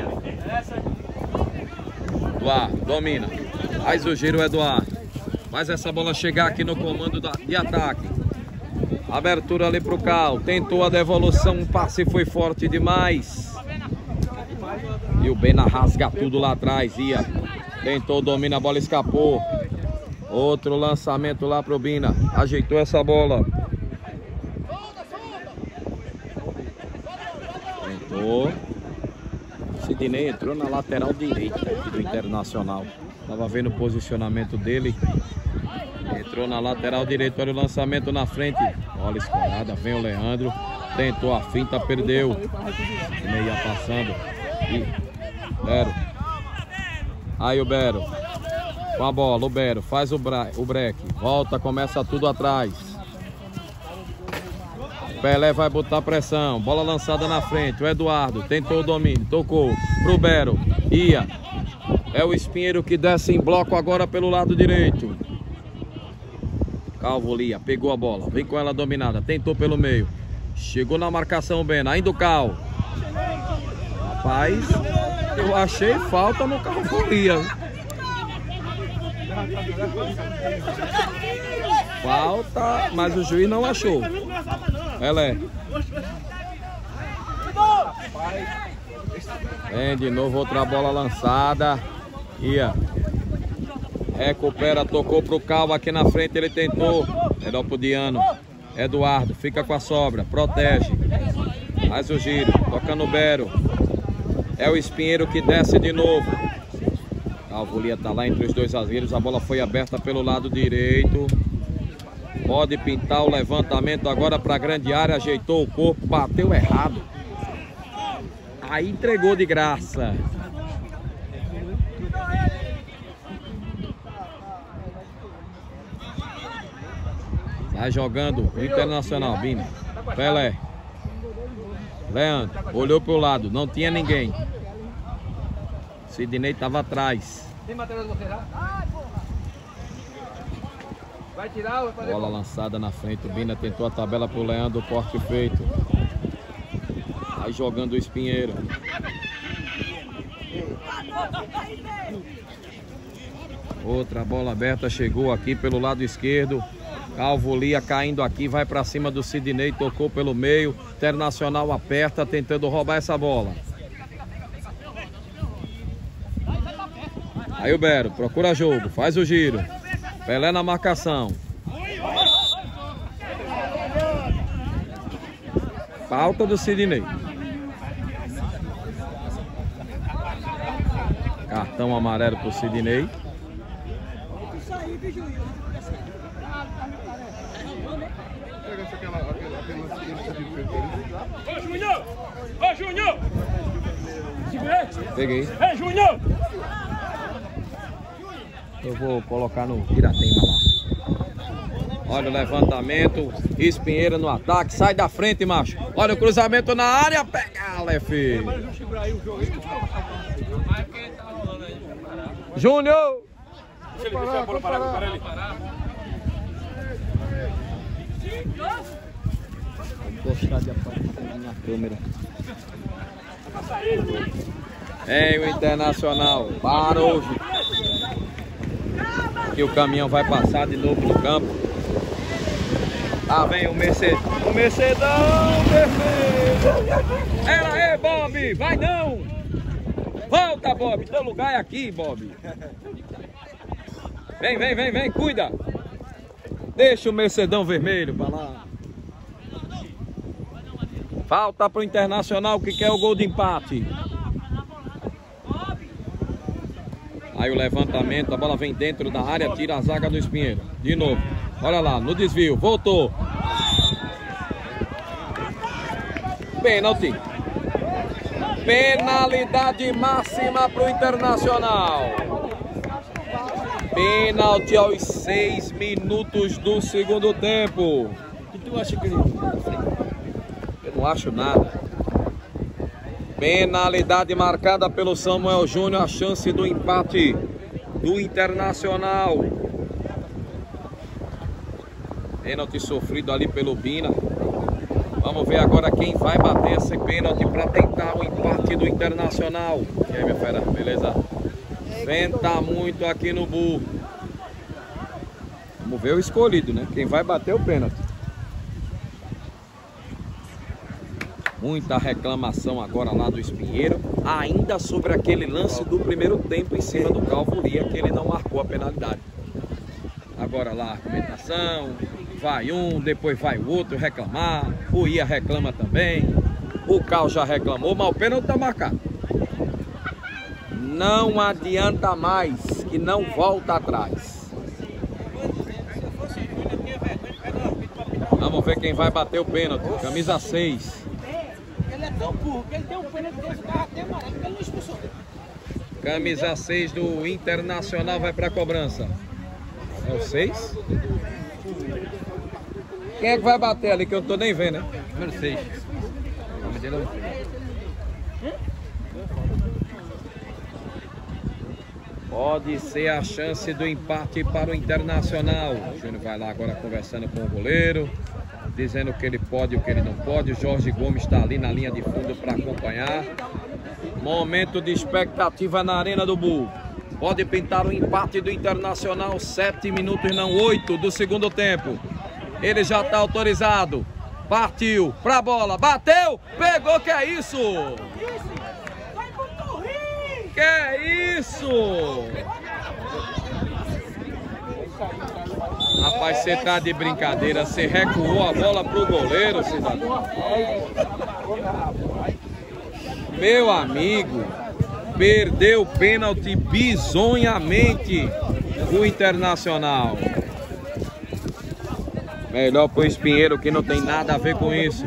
A: Eduardo, domina. Faz o giro, Eduardo. Faz essa bola chegar aqui no comando da, de ataque. Abertura ali pro Cal. Tentou a devolução, o passe foi forte demais. E o Bena rasga tudo lá atrás. Ia. Tentou, domina, a bola escapou. Outro lançamento lá pro Bina. Ajeitou essa bola. Tentou. Sidney entrou na lateral direita aqui do Internacional. Tava vendo o posicionamento dele. Entrou na lateral direita. Olha o lançamento na frente. Olha a escorada. Vem o Leandro. Tentou a finta, perdeu. Meia passando. E Bero. Aí o Bero. Com a bola, o Bero. Faz o, bra o break. Volta, começa tudo atrás. Pelé vai botar pressão. Bola lançada na frente. O Eduardo tentou o domínio. Tocou pro Bero. Ia. É o Espinheiro que desce em bloco agora pelo lado direito. Calvo Lia. Pegou a bola. Vem com ela dominada. Tentou pelo meio. Chegou na marcação o Bena. Ainda o Cal. Rapaz, eu achei falta no Calvo Lia. Falta, mas o juiz não achou. Pelé. Vem de novo outra bola lançada. Ia. Recupera, tocou pro Calvo aqui na frente, ele tentou. Melhor pro Diano. Eduardo, fica com a sobra, protege. Faz o giro, toca no Bero. É o Espinheiro que desce de novo. Calvo Lia tá lá entre os dois zagueiros. A bola foi aberta pelo lado direito. Pode pintar o levantamento agora para a grande área. Ajeitou o corpo, bateu errado. Aí entregou de graça. Vai jogando o Internacional, Bina. Pelé. Leandro, olhou pro lado, não tinha ninguém. Sidney estava atrás. Bola lançada na frente, o Bina tentou a tabela pro Leandro, corte feito. Vai jogando o Espinheiro. Outra bola aberta, chegou aqui pelo lado esquerdo. Calvo Lia caindo aqui, vai para cima do Sidney, tocou pelo meio. Internacional aperta, tentando roubar essa bola. Aí o Bero, procura jogo, faz o giro. Pelé na marcação. Falta do Sidney. Cartão amarelo pro Sidney.
C: Ô, Júnior! Ô, Júnior!
A: Peguei.
C: Ei, Júnior!
A: Eu vou colocar no Piratema lá. Olha o levantamento. Espinheiro no ataque. Sai da frente, macho. Olha o cruzamento na área. Pega, Lefe. Júnior!
C: Deixa ele deixar a bola parar, para ele.
A: Gostar de aparecer na câmera. Vem o Internacional. Parou. Que o caminhão vai passar de novo no campo. Ah, vem o Mercedes. O Mercedão, perfeito. Ela é, Bob. Vai não. Volta, Bob. Teu lugar é aqui, Bob. Vem, vem, vem, vem. Cuida. Deixa o Mercedão vermelho pra lá. Falta pro Internacional que quer o gol de empate. Aí o levantamento, a bola vem dentro da área, tira a zaga do Espinheiro. De novo, olha lá, no desvio, voltou. Pênalti. Penalidade máxima pro Internacional. Pênalti aos seis minutos do segundo tempo. O que tu acha, querido? Eu não acho nada. Penalidade marcada pelo Samuel Júnior, a chance do empate do Internacional. Pênalti sofrido ali pelo Bina. Vamos ver agora quem vai bater esse pênalti para tentar o empate do Internacional. E aí, minha fera, beleza? Venta muito aqui no burro. Vamos ver o escolhido, né? Quem vai bater o pênalti. Muita reclamação agora lá do Espinheiro, ainda sobre aquele lance do primeiro tempo em cima do Calvoria, que ele não marcou a penalidade. Agora lá a argumentação, vai um, depois vai o outro reclamar, o Ia reclama também, o Cal já reclamou, mas o pênalti tá marcado. Não adianta mais, que não volta atrás. Vamos ver quem vai bater o pênalti, camisa seis.
E: Ele é tão burro que ele tem um pênalti desse carro até amarelo, porque ele não expulsou.
A: Camisa seis do Internacional vai para a cobrança. É o seis? Quem é que vai bater ali que eu não tô nem vendo, né?
B: Número seis. O nome dele é o
A: Pode ser a chance do empate para o Internacional. O Júnior vai lá agora conversando com o goleiro, dizendo o que ele pode e o que ele não pode. O Jorge Gomes está ali na linha de fundo para acompanhar. Momento de expectativa na Arena do Bull. Pode pintar o empate do Internacional. Sete minutos, não oito do segundo tempo. Ele já está autorizado. Partiu para a bola. Bateu. Pegou. Que é isso? Que é isso? Rapaz, você tá de brincadeira. Você recuou a bola pro goleiro, cidadão. Meu amigo, perdeu o pênalti bizonhamente o Internacional. Melhor pro Espinheiro, que não tem nada a ver com isso.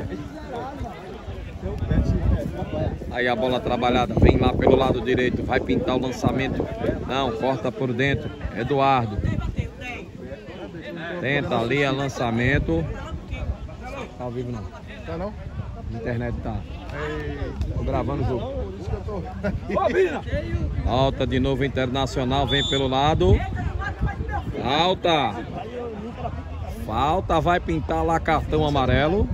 A: Aí a bola trabalhada, vem lá pelo lado direito, vai pintar o lançamento. Não, corta por dentro. Eduardo. Tenta ali o lançamento. Tá ao vivo não?
D: Tá não?
A: A internet tá. Tô gravando o jogo. Alta de novo Internacional, vem pelo lado. Alta. Falta, vai pintar lá cartão amarelo.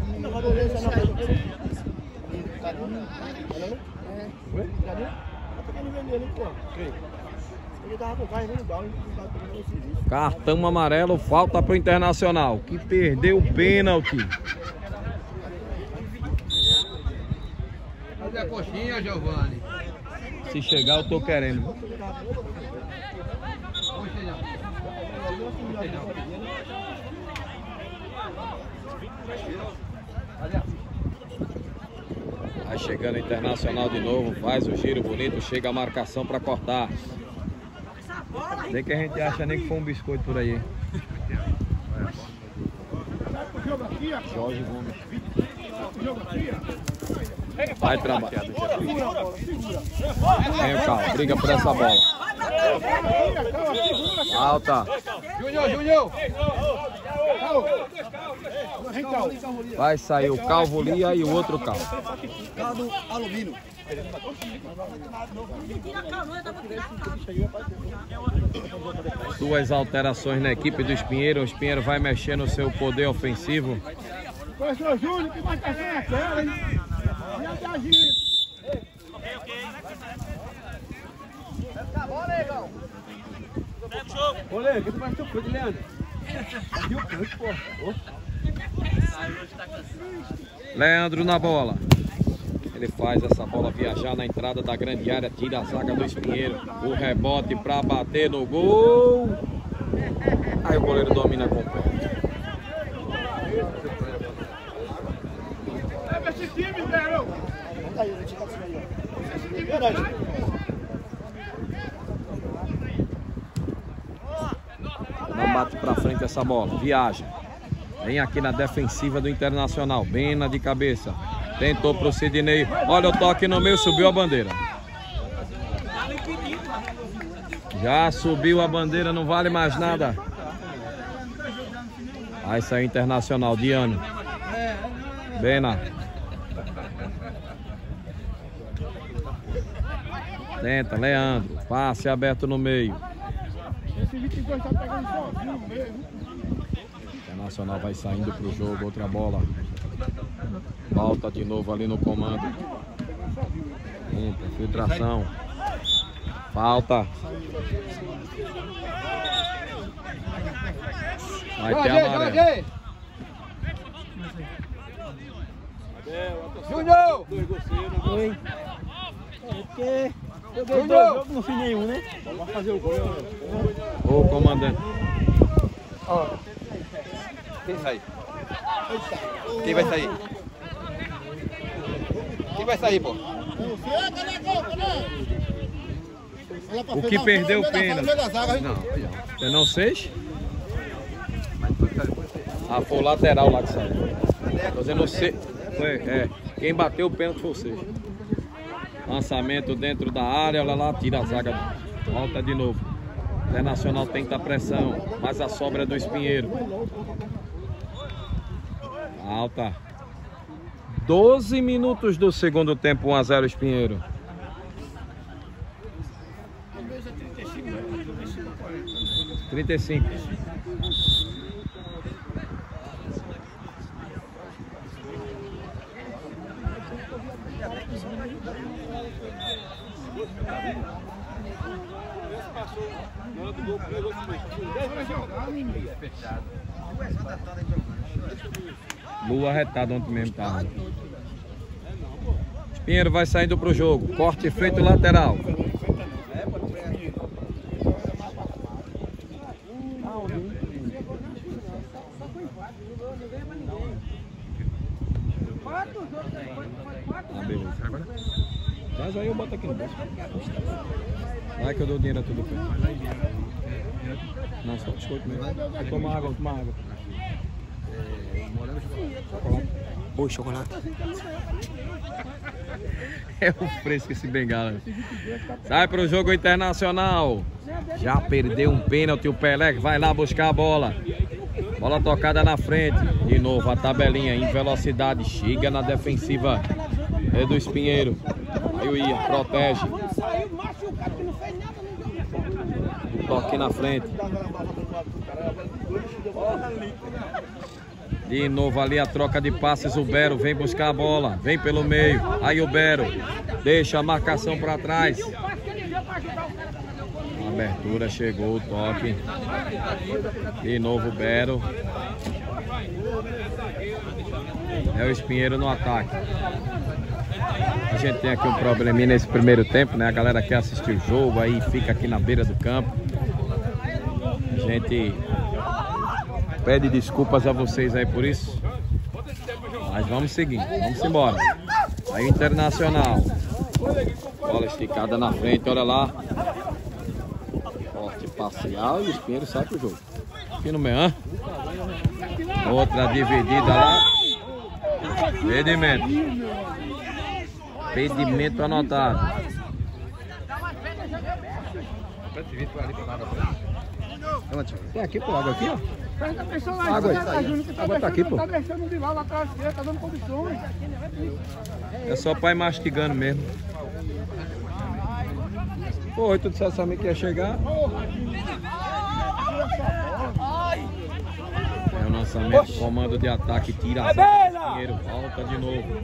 A: Cartão amarelo, falta pro Internacional, que perdeu o pênalti.
B: Fazer a coxinha, Giovanni.
A: Se chegar, eu tô querendo. Vai chegando o Internacional de novo, faz o giro bonito, chega a marcação para cortar. Nem que a gente acha nem que foi um biscoito por aí. Jorge Gomes. Vai trabalhar. Vem o Cal, briga por essa bola. Alta.
B: Júnior, Júnior.
A: Vai sair o Calvolia e o outro Cal.
E: Alumínio.
A: Duas alterações na equipe do Espinheiro. O Espinheiro vai mexer no seu poder ofensivo.
C: Professor Júnior, que marcação é aquela, hein? Já tá agindo. Ok, ok. Vai ficar bom, Leandro. Pega o jogo. Ô, Leandro, que tu faz teu canto, Leandro? Aqui o canto, pô.
A: Leandro na bola. Ele faz essa bola viajar na entrada da grande área, tira a zaga do Espinheiro. O rebote para bater no gol. Aí o goleiro domina com o pé.
C: Pega esse time, Zero.
A: Não bate para frente essa bola, viaja. Vem aqui na defensiva do Internacional. Bena de cabeça. Tentou pro Sidney. Olha o toque no meio, subiu a bandeira. Já subiu a bandeira, não vale mais nada. Aí saiu Internacional, Diano. Bena. Tenta, Leandro. Passe aberto no meio.
C: Esse vinte e dois tá pegando sozinho mesmo.
A: Internacional vai saindo pro jogo, outra bola. Volta de novo ali no comando. Entra, filtração. Falta. Vai ter amarelo.
C: Júnior!
F: Oi. É porque eu ganhei dois jogos, não fiz nenhum, né? Vai fazer o gol.
A: Ô, comandante.
B: Ó. Quem sai? Quem vai sair? Quem vai sair, pô?
A: O que perdeu o pênalti? Não, eu não sei. Ah, foi o lateral lá que saiu. Tô dizendo você. Foi, é. Quem bateu o pênalti foi você. Lançamento dentro da área, olha lá, tira a zaga. Volta de novo. Internacional tenta a pressão, mas a sobra é do Espinheiro. Alta. doze minutos do segundo tempo, um a zero Espinheiro. trinta e cinco. Lua arretado ontem mesmo, tá? Espinheiro vai saindo pro jogo. Corte feito lateral. Ah, beleza. Agora traz aí, eu boto aqui no bolso. Vai que eu dou dinheiro a tudo. Não, só biscoito mesmo. Toma água, toma água. Chocolate. Oi, chocolate. É o fresco esse bengala. Sai pro jogo Internacional. Já perdeu um pênalti o Pelé, que vai lá buscar a bola. Bola tocada na frente. De novo a tabelinha em velocidade. Chega na defensiva é do Espinheiro. Aí o Ia protege. Toque na frente. De novo ali a troca de passes. O Bero vem buscar a bola. Vem pelo meio. Aí o Bero deixa a marcação para trás. A abertura chegou o toque. De novo o Bero. É o Espinheiro no ataque. A gente tem aqui um probleminha nesse primeiro tempo, né? A galera quer assistir o jogo, aí fica aqui na beira do campo. A gente pede desculpas a vocês aí por isso. Mas vamos seguir, vamos embora. Aí o Internacional. Bola esticada na frente, olha lá. Forte parcial e o Espinheiro sai pro jogo. Aqui no meio, outra dividida lá. Impedimento. Impedimento anotado. Tem aqui, pô, água aqui, ó. Água, água tá aqui, pô. É só pai mastigando mesmo. Pô, tu dissesse a mim que ia chegar. É o lançamento, comando de ataque, tira a Espinheiro, volta de novo.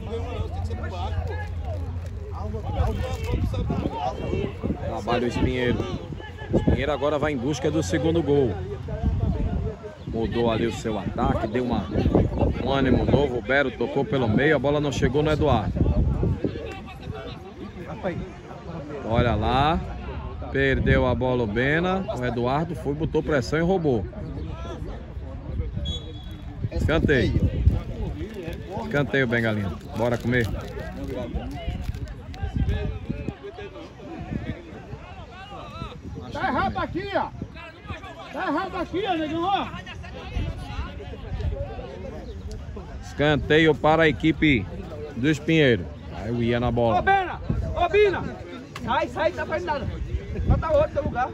A: Trabalha o Espinheiro. O Espinheiro agora vai em busca do segundo gol. Mudou ali o seu ataque, deu uma, um ânimo novo. O Bero tocou pelo meio, a bola não chegou no Eduardo. Olha lá. Perdeu a bola o Bena. O Eduardo foi, botou pressão e roubou. Escanteio. Escanteio, Bengalinha. Bora comer.
C: Tá errado aqui, ó. Tá errado aqui, ó, negão, ó.
A: Escanteio para a equipe do Espinheiro. Aí o Ia na bola.
C: Ô, Bena! Ô, Bina! Sai, sai, tá fazendo nada. Bota outro no teu lugar.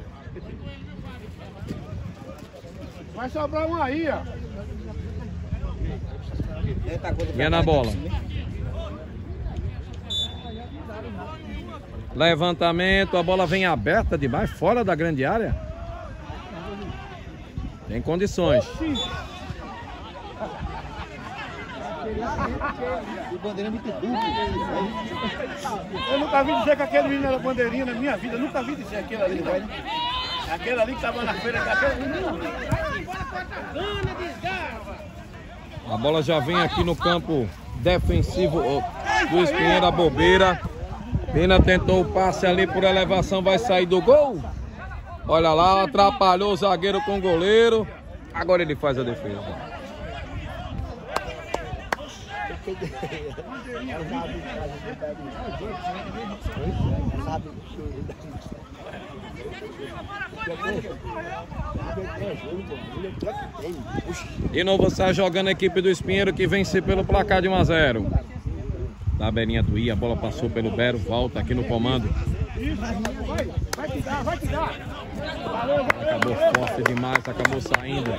C: Vai sobrar um aí, ó.
A: Ia na bola. Levantamento, a bola vem aberta demais, fora da grande área. Tem condições.
C: Eu nunca vi dizer que aquele menino era bandeirinha na minha vida. Eu nunca vi dizer aquele ali, velho. Aquele ali que tava na feira, aquele menino.
A: A bola já vem aqui no campo defensivo do Espinheiro, a bobeira. Pena tentou o passe ali por elevação, vai sair do gol. Olha lá, atrapalhou o zagueiro com o goleiro. Agora ele faz a defesa. De novo sai jogando a equipe do Espinheiro, que vence pelo placar de um a zero. Tabelinha do I, a bola passou pelo Bero, volta aqui no comando. Acabou forte demais, acabou saindo.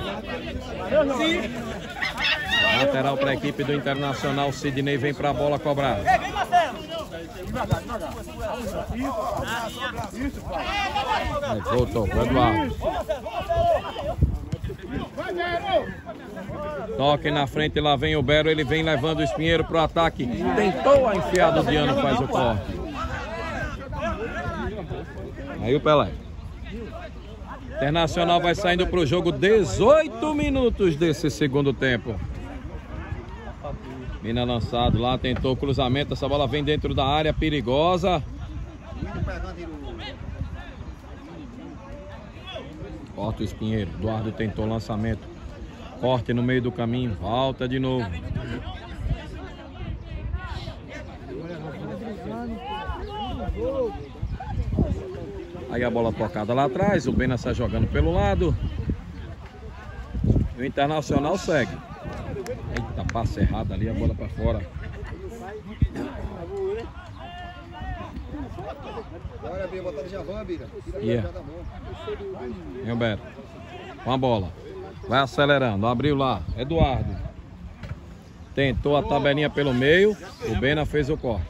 A: Lateral para a equipe do Internacional, Sidney vem para a bola cobrar. Aí voltou o Eduardo. Toque na frente, lá vem o Bero, ele vem levando o Espinheiro para o ataque. Tentou a enfiada, o Diano faz o corte. Aí o Pelé. Internacional vai saindo para o jogo, dezoito minutos desse segundo tempo. Mina lançado lá, tentou o cruzamento, essa bola vem dentro da área, perigosa. Corta o Espinheiro, Eduardo tentou o lançamento. Corte no meio do caminho, volta de novo. Aí a bola tocada lá atrás, o Bena sai jogando pelo lado. O Internacional segue. Eita, passe errado ali, a bola para fora.
D: Bora, Bia, botar de Javan, Bia.
A: Yeah. Vem o Beto. Com a bola. Vai acelerando, abriu lá. Eduardo. Tentou a tabelinha pelo meio. O Bena fez o corte.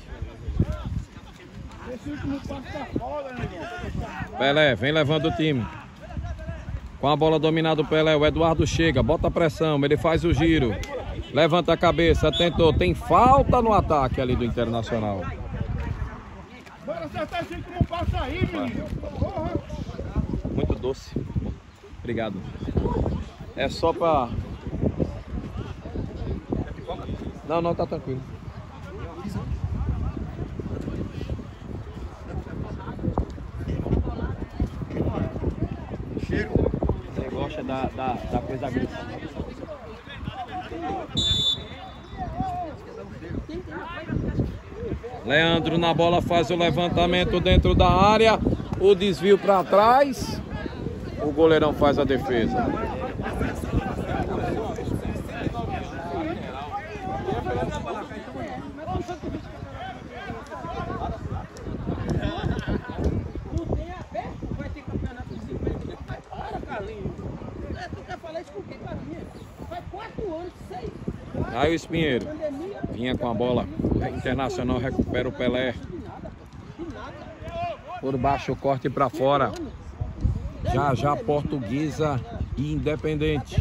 A: Pelé, vem levando o time. Com a bola dominada o Pelé, o Eduardo chega, bota a pressão, ele faz o giro. Levanta a cabeça, tentou, tem falta no ataque ali do Internacional. Muito doce. Obrigado. É só pra... Não, não, tá tranquilo. Você gosta da, da, da coisa grossa. Leandro na bola faz o levantamento dentro da área. O desvio para trás. O goleirão faz a defesa. Aí o Espinheiro vinha com a bola. O Internacional recupera o Pelé. Por baixo o corte para fora. Já já Portuguesa e Independente.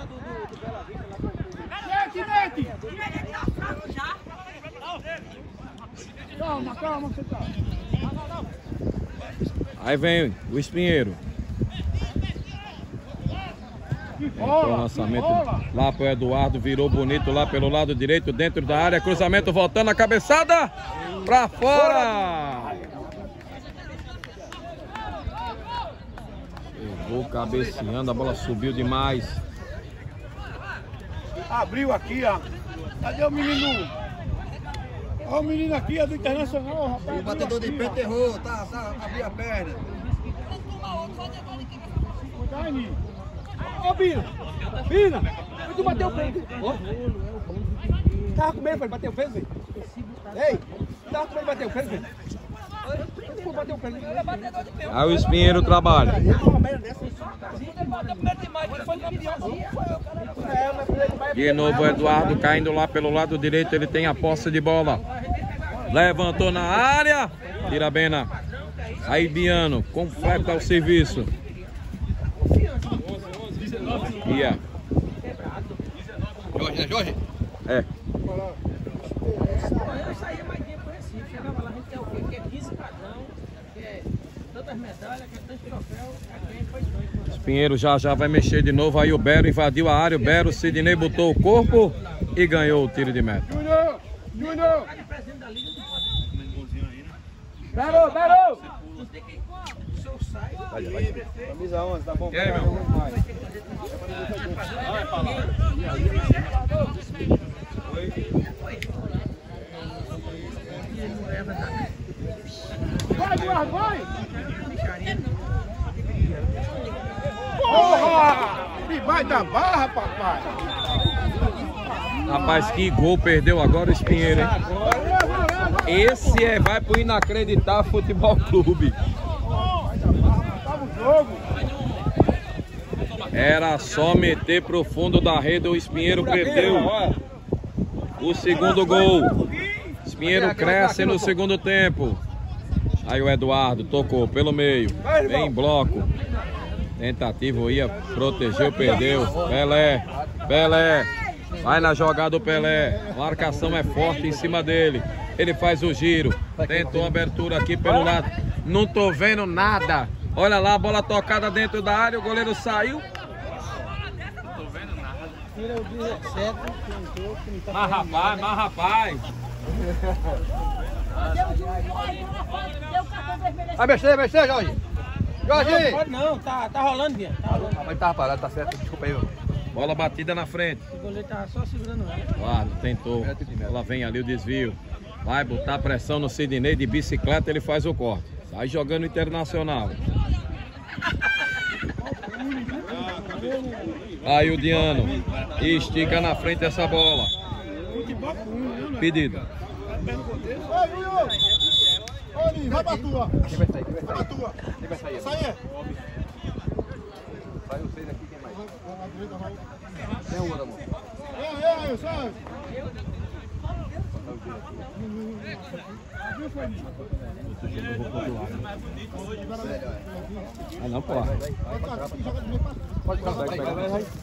C: Calma, calma, você tá.
A: Aí vem o Espinheiro. Entrou o lançamento lá pro Eduardo, virou bonito lá pelo lado direito, dentro da área, cruzamento voltando, a cabeçada pra fora. Pegou cabeceando, a bola subiu demais.
C: Abriu aqui, ó. Cadê o menino? Olha o menino aqui, é do Internacional, rapaz.
D: O batedor de pé errou, tá, tá, abriu a perna.
C: Cuidado, Nino. Ô, Bina! Bina! Tu bateu o peito! Tava com medo pra ele bater o peito, velho? Ei! Tava com medo de bater o peito, velho? Tu bateu o peito.
A: Aí o Espinheiro trabalha. De novo o Eduardo caindo lá pelo lado direito, ele tem a posse de bola. Levantou na área. Tira a Bena. Aí Biano completa o serviço. Ia.
B: Jorge, né, Jorge?
A: É.
E: Eu saía mais dia por Recife, chegava lá, a gente quer o quê? Quer quinze cadrão, quer tantas medalhas, quer tantos troféus, quem foi doido.
A: Espinheiro já já vai mexer de novo, aí o Bero invadiu a área, o Bero, Sidney botou o corpo e ganhou o tiro de meta.
C: Júnior!
E: Parou, parou!
C: Camisa onze, tá bom?
B: E aí, meu?
C: Vai, Eduardo, vai! Porra! E vai da barra, papai!
A: Rapaz, que gol perdeu agora o Espinheiro, hein? Esse é, vai pro Inacreditável Futebol Clube.
C: Tava o jogo!
A: Era só meter pro fundo da rede, o Espinheiro perdeu o segundo gol. Espinheiro cresce no segundo tempo. Aí o Eduardo tocou pelo meio, vem em bloco. Tentativa ia, protegeu, perdeu. Pelé, Pelé, vai na jogada o Pelé. Marcação é forte em cima dele. Ele faz o giro, tentou abertura aqui pelo lado. Não tô vendo nada. Olha lá, a bola tocada dentro da área, o goleiro saiu.
F: Tira o dezessete, que entrou, que não tá
A: Mas rapaz, mas rapaz.
B: Vai mexer, mexer, Jorge. Jorge!
F: Não, pode não, tá, tá rolando, Bia. Tá rolando.
B: Mas tava parado, tá certo. Desculpa aí, meu.
A: Bola batida na frente.
F: O goleiro tava só segurando ela.
A: Claro, tentou. Ela vem ali o desvio. Vai botar pressão no Sidney de bicicleta, ele faz o corte. Sai jogando Internacional. Aí o Diano estica na frente essa bola. Pedido.
C: Vai, Júnior! Olha, vai pra tua!
B: Quem vai sair? Quem vai
C: Vai pra
B: sair?
C: tua!
B: Quem vai sair?
C: Sai aí!
B: Saiu seis aqui, quem mais? Tem um, amor.
C: Ei, ei, sai!
A: Ah não, pô.
B: Pode ficar, vai, vai, vai, vai. Vai,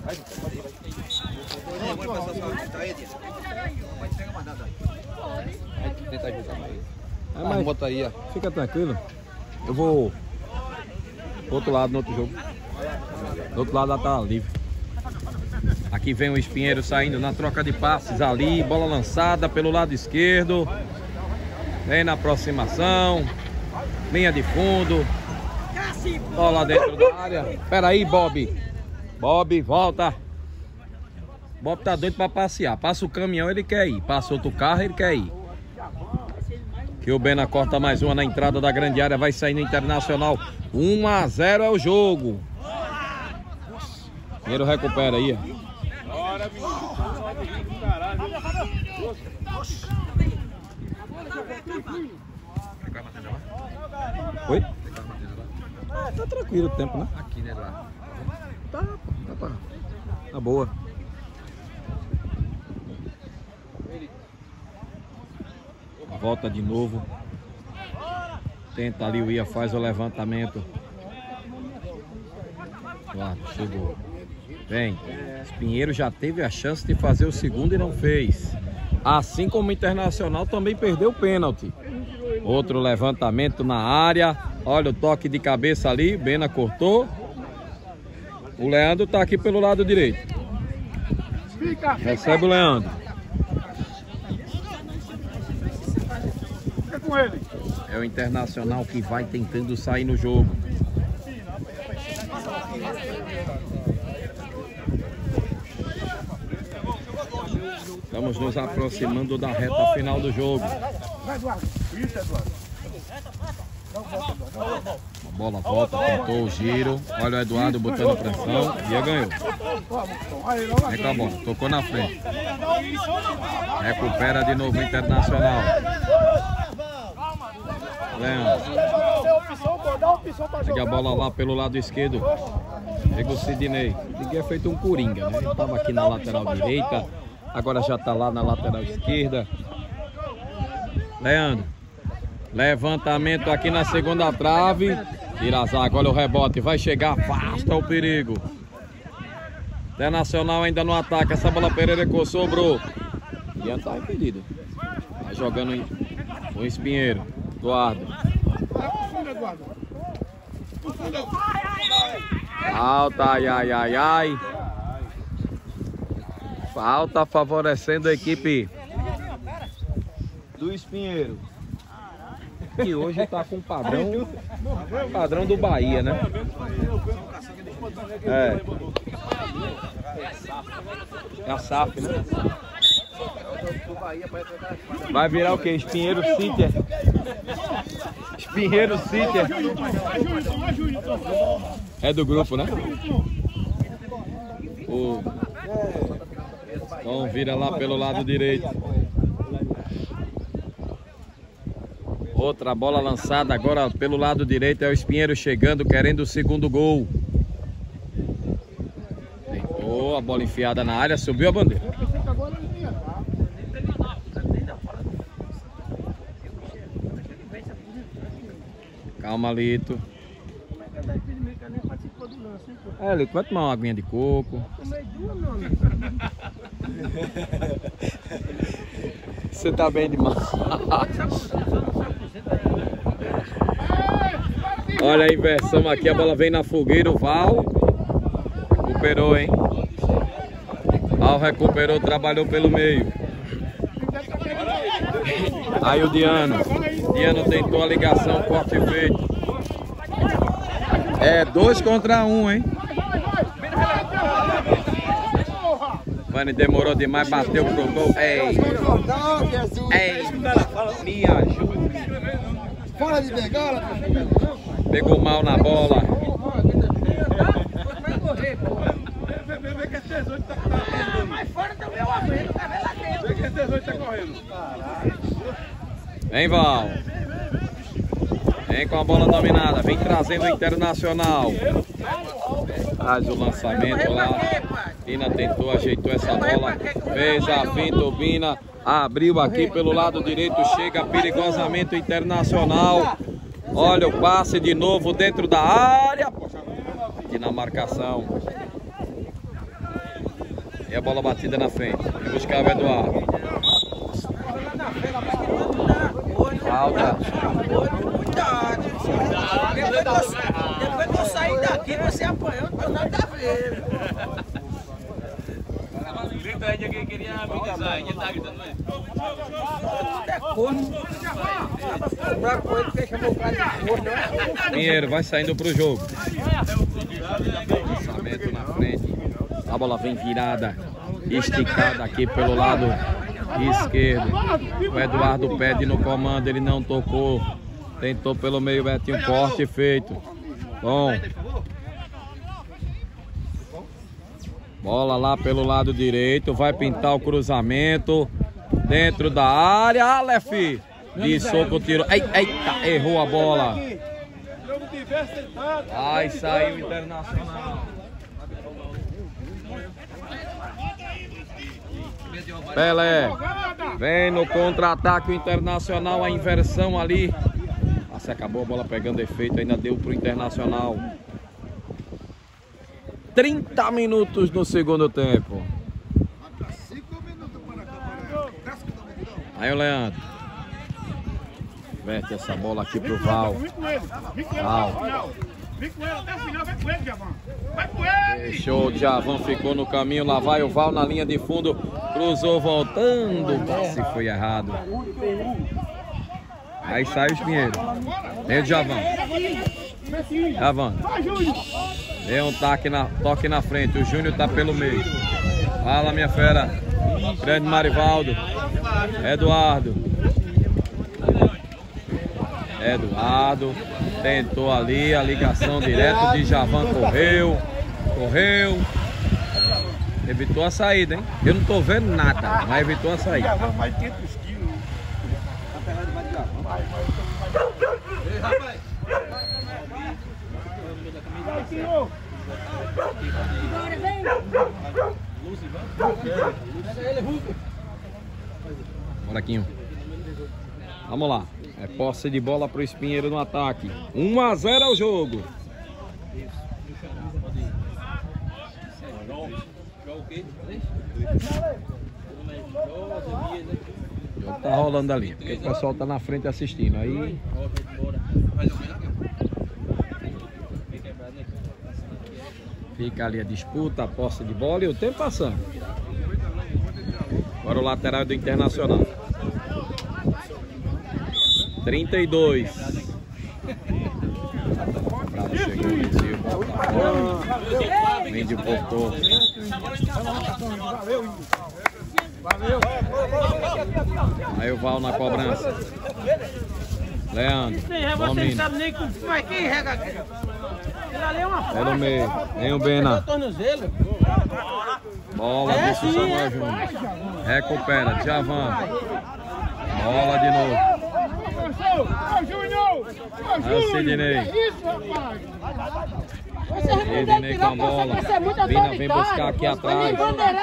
B: tentar ajudar mais.
A: É, mas
B: Bota aí, ó.
A: fica tranquilo. Eu vou pro outro lado no outro jogo. Do outro lado lá tá livre. Aqui vem o Espinheiro saindo na troca de passes ali. Bola lançada pelo lado esquerdo. Vem na aproximação. Linha de fundo. Bola dentro da área. Pera aí, Bob. Bob, volta. Bob tá doido pra passear. Passa o caminhão, ele quer ir. Passa outro carro, ele quer ir. Que o Bena corta mais uma na entrada da grande área. Vai sair no Internacional. um a zero é o jogo. Primeiro recupera aí. Oi? Ah, tá tranquilo o tempo, né?
B: Aqui, né, lá.
A: Tá, tá, tá. Tá boa. Volta de novo. Tenta ali, o Ia faz o levantamento. Claro, chegou. Vem. Espinheiro já teve a chance de fazer o segundo e não fez. Assim como o Internacional também perdeu o pênalti. Outro levantamento na área. Olha o toque de cabeça ali. Bena cortou. O Leandro tá aqui pelo lado direito. Recebe o Leandro.
C: Fica com ele!
A: É o Internacional que vai tentando sair no jogo. Estamos nos aproximando da reta final do jogo.
C: Vai, Eduardo! Isso, Eduardo!
A: A bola volta, tentou o giro. Olha o Eduardo botando pressão. E ganhou. Vem com a bola, tocou na frente. Recupera de novo o Internacional. Leandro. Pega a bola lá pelo lado esquerdo. Pega o Sidney. Ninguém é feito um coringa, né? Ele estava aqui na lateral direita. Agora já está lá na lateral esquerda. Leandro. Levantamento aqui na segunda trave. Tira a zaga, olha o rebote. Vai chegar, afasta o perigo. Internacional ainda no ataque. Essa bola Pereira sobrou. Ian tá impedido. Vai jogando com o Espinheiro. Eduardo. Falta, ai, ai, ai, ai. Falta favorecendo a equipe do Espinheiro. Que hoje tá com padrão, padrão do Bahia, né? É. É a S A F, né? Vai virar o que? Espinheiro City. Espinheiro City. É do grupo, né? O... Então vira lá pelo lado direito. Outra bola lançada agora pelo lado direito. É o Espinheiro chegando, querendo o segundo gol. Tentou a bola enfiada na área, subiu a bandeira. Calma, Lito. É, Lito, vai tomar uma aguinha de coco. Você tá bem demais. Olha a inversão aqui, a bola vem na fogueira, o Val recuperou, hein? Val recuperou, trabalhou pelo meio. Aí o Diano. Diano tentou a ligação, corte feito. É dois contra um, hein? Vani demorou demais, bateu pro gol. Ei! Ei! Me ajuda!
C: Fora de bengala!
A: Pegou mal na bola. Vem, Val. Vem com a bola dominada. Vem trazendo o Internacional. Faz o lançamento lá. Bina tentou, ajeitou essa bola. Fez a finta, o Bina abriu aqui pelo lado direito. Chega perigosamente o Internacional. Olha o passe de novo dentro da área. E na marcação. E a bola batida na frente. Vem buscar o Eduardo. Falta.
E: Depois que eu sair daqui, você apanhou, não tem nada a ver. Grita aí que queria amenizar, ele tá gritando aí. Tudo é corno. Bravo com ele porque chamou o cara de corno.
A: Pinheiro vai saindo pro jogo. Lançamento na frente. A bola vem virada, esticada aqui pelo lado esquerdo. O Eduardo pede no comando, ele não tocou. Tentou pelo meio, Betinho, corte feito. Bom. Bola lá pelo lado direito, vai pintar o cruzamento. Dentro da área, Aleph. De soco, tirou. Eita, errou a bola. Ai, saiu o Internacional. Pelé. Vem no contra-ataque o Internacional, a inversão ali. Se acabou a bola pegando efeito, ainda deu pro Internacional. trinta minutos no segundo tempo. Aí o Leandro. Verte essa bola aqui pro Val. Val.
C: Vem com ele até o final, vai com ele, Javan. Vai com ele!
A: Fechou, o Javan ficou no caminho. Lá vai o Val na linha de fundo. Cruzou voltando. O passe foi errado. Aí sai o Espinheiro. Vem o Javan. Javan. Deu um toque na, toque na frente. O Júnior tá pelo meio. Fala, minha fera. Grande Marivaldo. Eduardo. Eduardo. Tentou ali a ligação direto de Javan. Correu. Correu. Evitou a saída, hein? Eu não tô vendo nada, mas evitou a saída.
C: Javan mais quinhentos quilos.
B: Ei, rapaz.
C: Vai, tirou.
A: Molequinho. Vamos lá. É posse de bola pro Espinheiro no ataque. um a zero ao jogo. O jogo tá rolando ali, porque o pessoal tá na frente assistindo. Aí. Fica ali a disputa, a posse de bola e o tempo passando. Agora o lateral do Internacional. trinta e dois. Tá chegando o Silva. Vem de Porto. Aí o Val na cobrança. Leandro.
E: Você não sabe nem como é que rega aqui.
A: Pelo meio. Vem o Bena. Bola
E: É,
A: do
E: sim,
A: Samuel
E: é.
A: Júnior. Recupera. Djavan. Bola de novo. Aí o Sidney. Sidney com a bola. Vina vem buscar aqui atrás.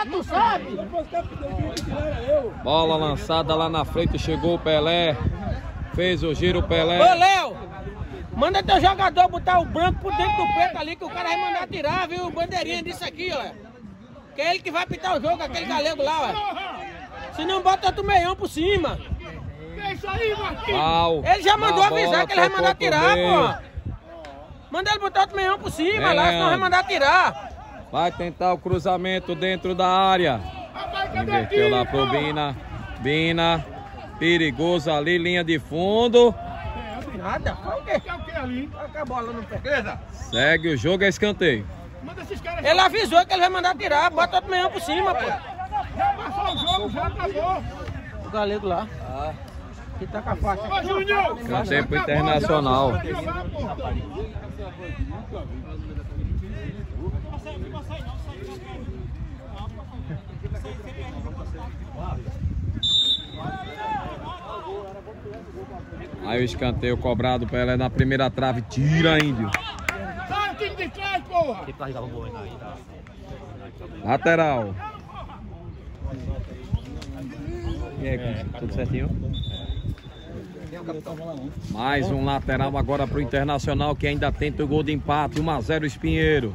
A: Bola lançada lá na frente. Chegou o Pelé. Fez o giro o Pelé.
E: Ô, Léo, manda teu jogador botar o branco por dentro do preto ali, que o cara vai mandar tirar, viu? O bandeirinha disso aqui, ó. Que é ele que vai pitar o jogo, aquele galego lá, ó. Se não, bota outro meião por cima.
A: Pau.
E: Ele já mandou
A: A
E: avisar
A: bola
E: que ele vai
A: tocou
E: mandar
A: pro
E: tirar,
A: meio.
E: pô. Manda ele botar outro meião por cima
A: É,
E: lá, senão vai
A: Leandro.
E: mandar tirar.
A: Vai tentar o cruzamento dentro da área. Inverteu lá pro Bina. Bina. Perigoso ali, linha de fundo.
E: Nada, foi o quê? Olha a bola no pé.
A: Segue o jogo, é escanteio.
E: Ele avisou que ele vai mandar tirar, bota outro meião por cima, pô.
C: Já passou o jogo, já acabou.
E: O galego lá. Que tá com a faixa.
C: Ô, Júnior!
A: Escanteio pro Internacional. Aí o escanteio cobrado Pelé na primeira trave. Tira, Índio.
C: Sai o time de trás, porra!
A: Lateral. E aí, tudo certinho? Mais um lateral agora pro Internacional, que ainda tenta o gol de empate. um a zero Espinheiro.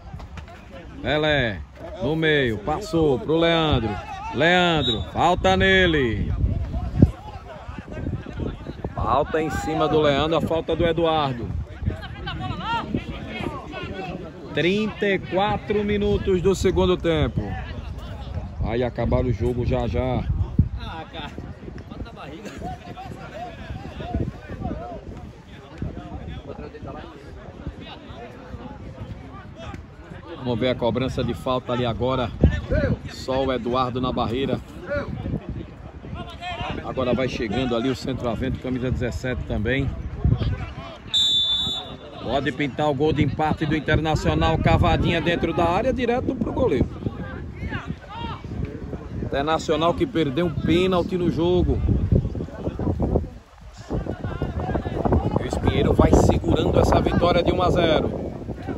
A: Pelé no meio, passou pro Leandro. Leandro, falta nele. Falta em cima do Leandro, a falta do Eduardo. trinta e quatro minutos do segundo tempo. Vai acabar o jogo já já.
F: Ah, cara. Bota a barriga.
A: Vamos ver a cobrança de falta ali agora. Só o Eduardo na barreira. Agora vai chegando ali o centroavento, camisa dezessete também. Pode pintar o gol de empate do Internacional. Cavadinha dentro da área, direto pro goleiro. Internacional que perdeu um pênalti no jogo. E o Espinheiro vai segurando essa vitória de um a zero.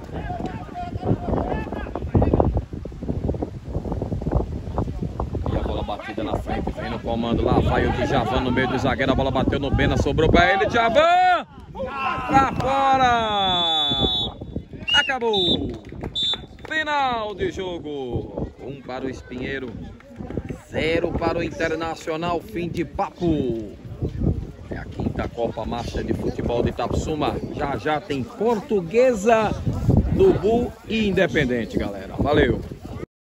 A: E a bola batida na frente, vem no comando. Lá vai o Djavan no meio do zagueiro. A bola bateu no Bena, sobrou pra ele. Djavan! Pra fora! Acabou! Final de jogo. Um para o Espinheiro, zero para o Internacional. Fim de papo. É a quinta Copa Master de Futebol de Itapsuma. Já já tem Portuguesa, Dubu e Independente, galera. Valeu!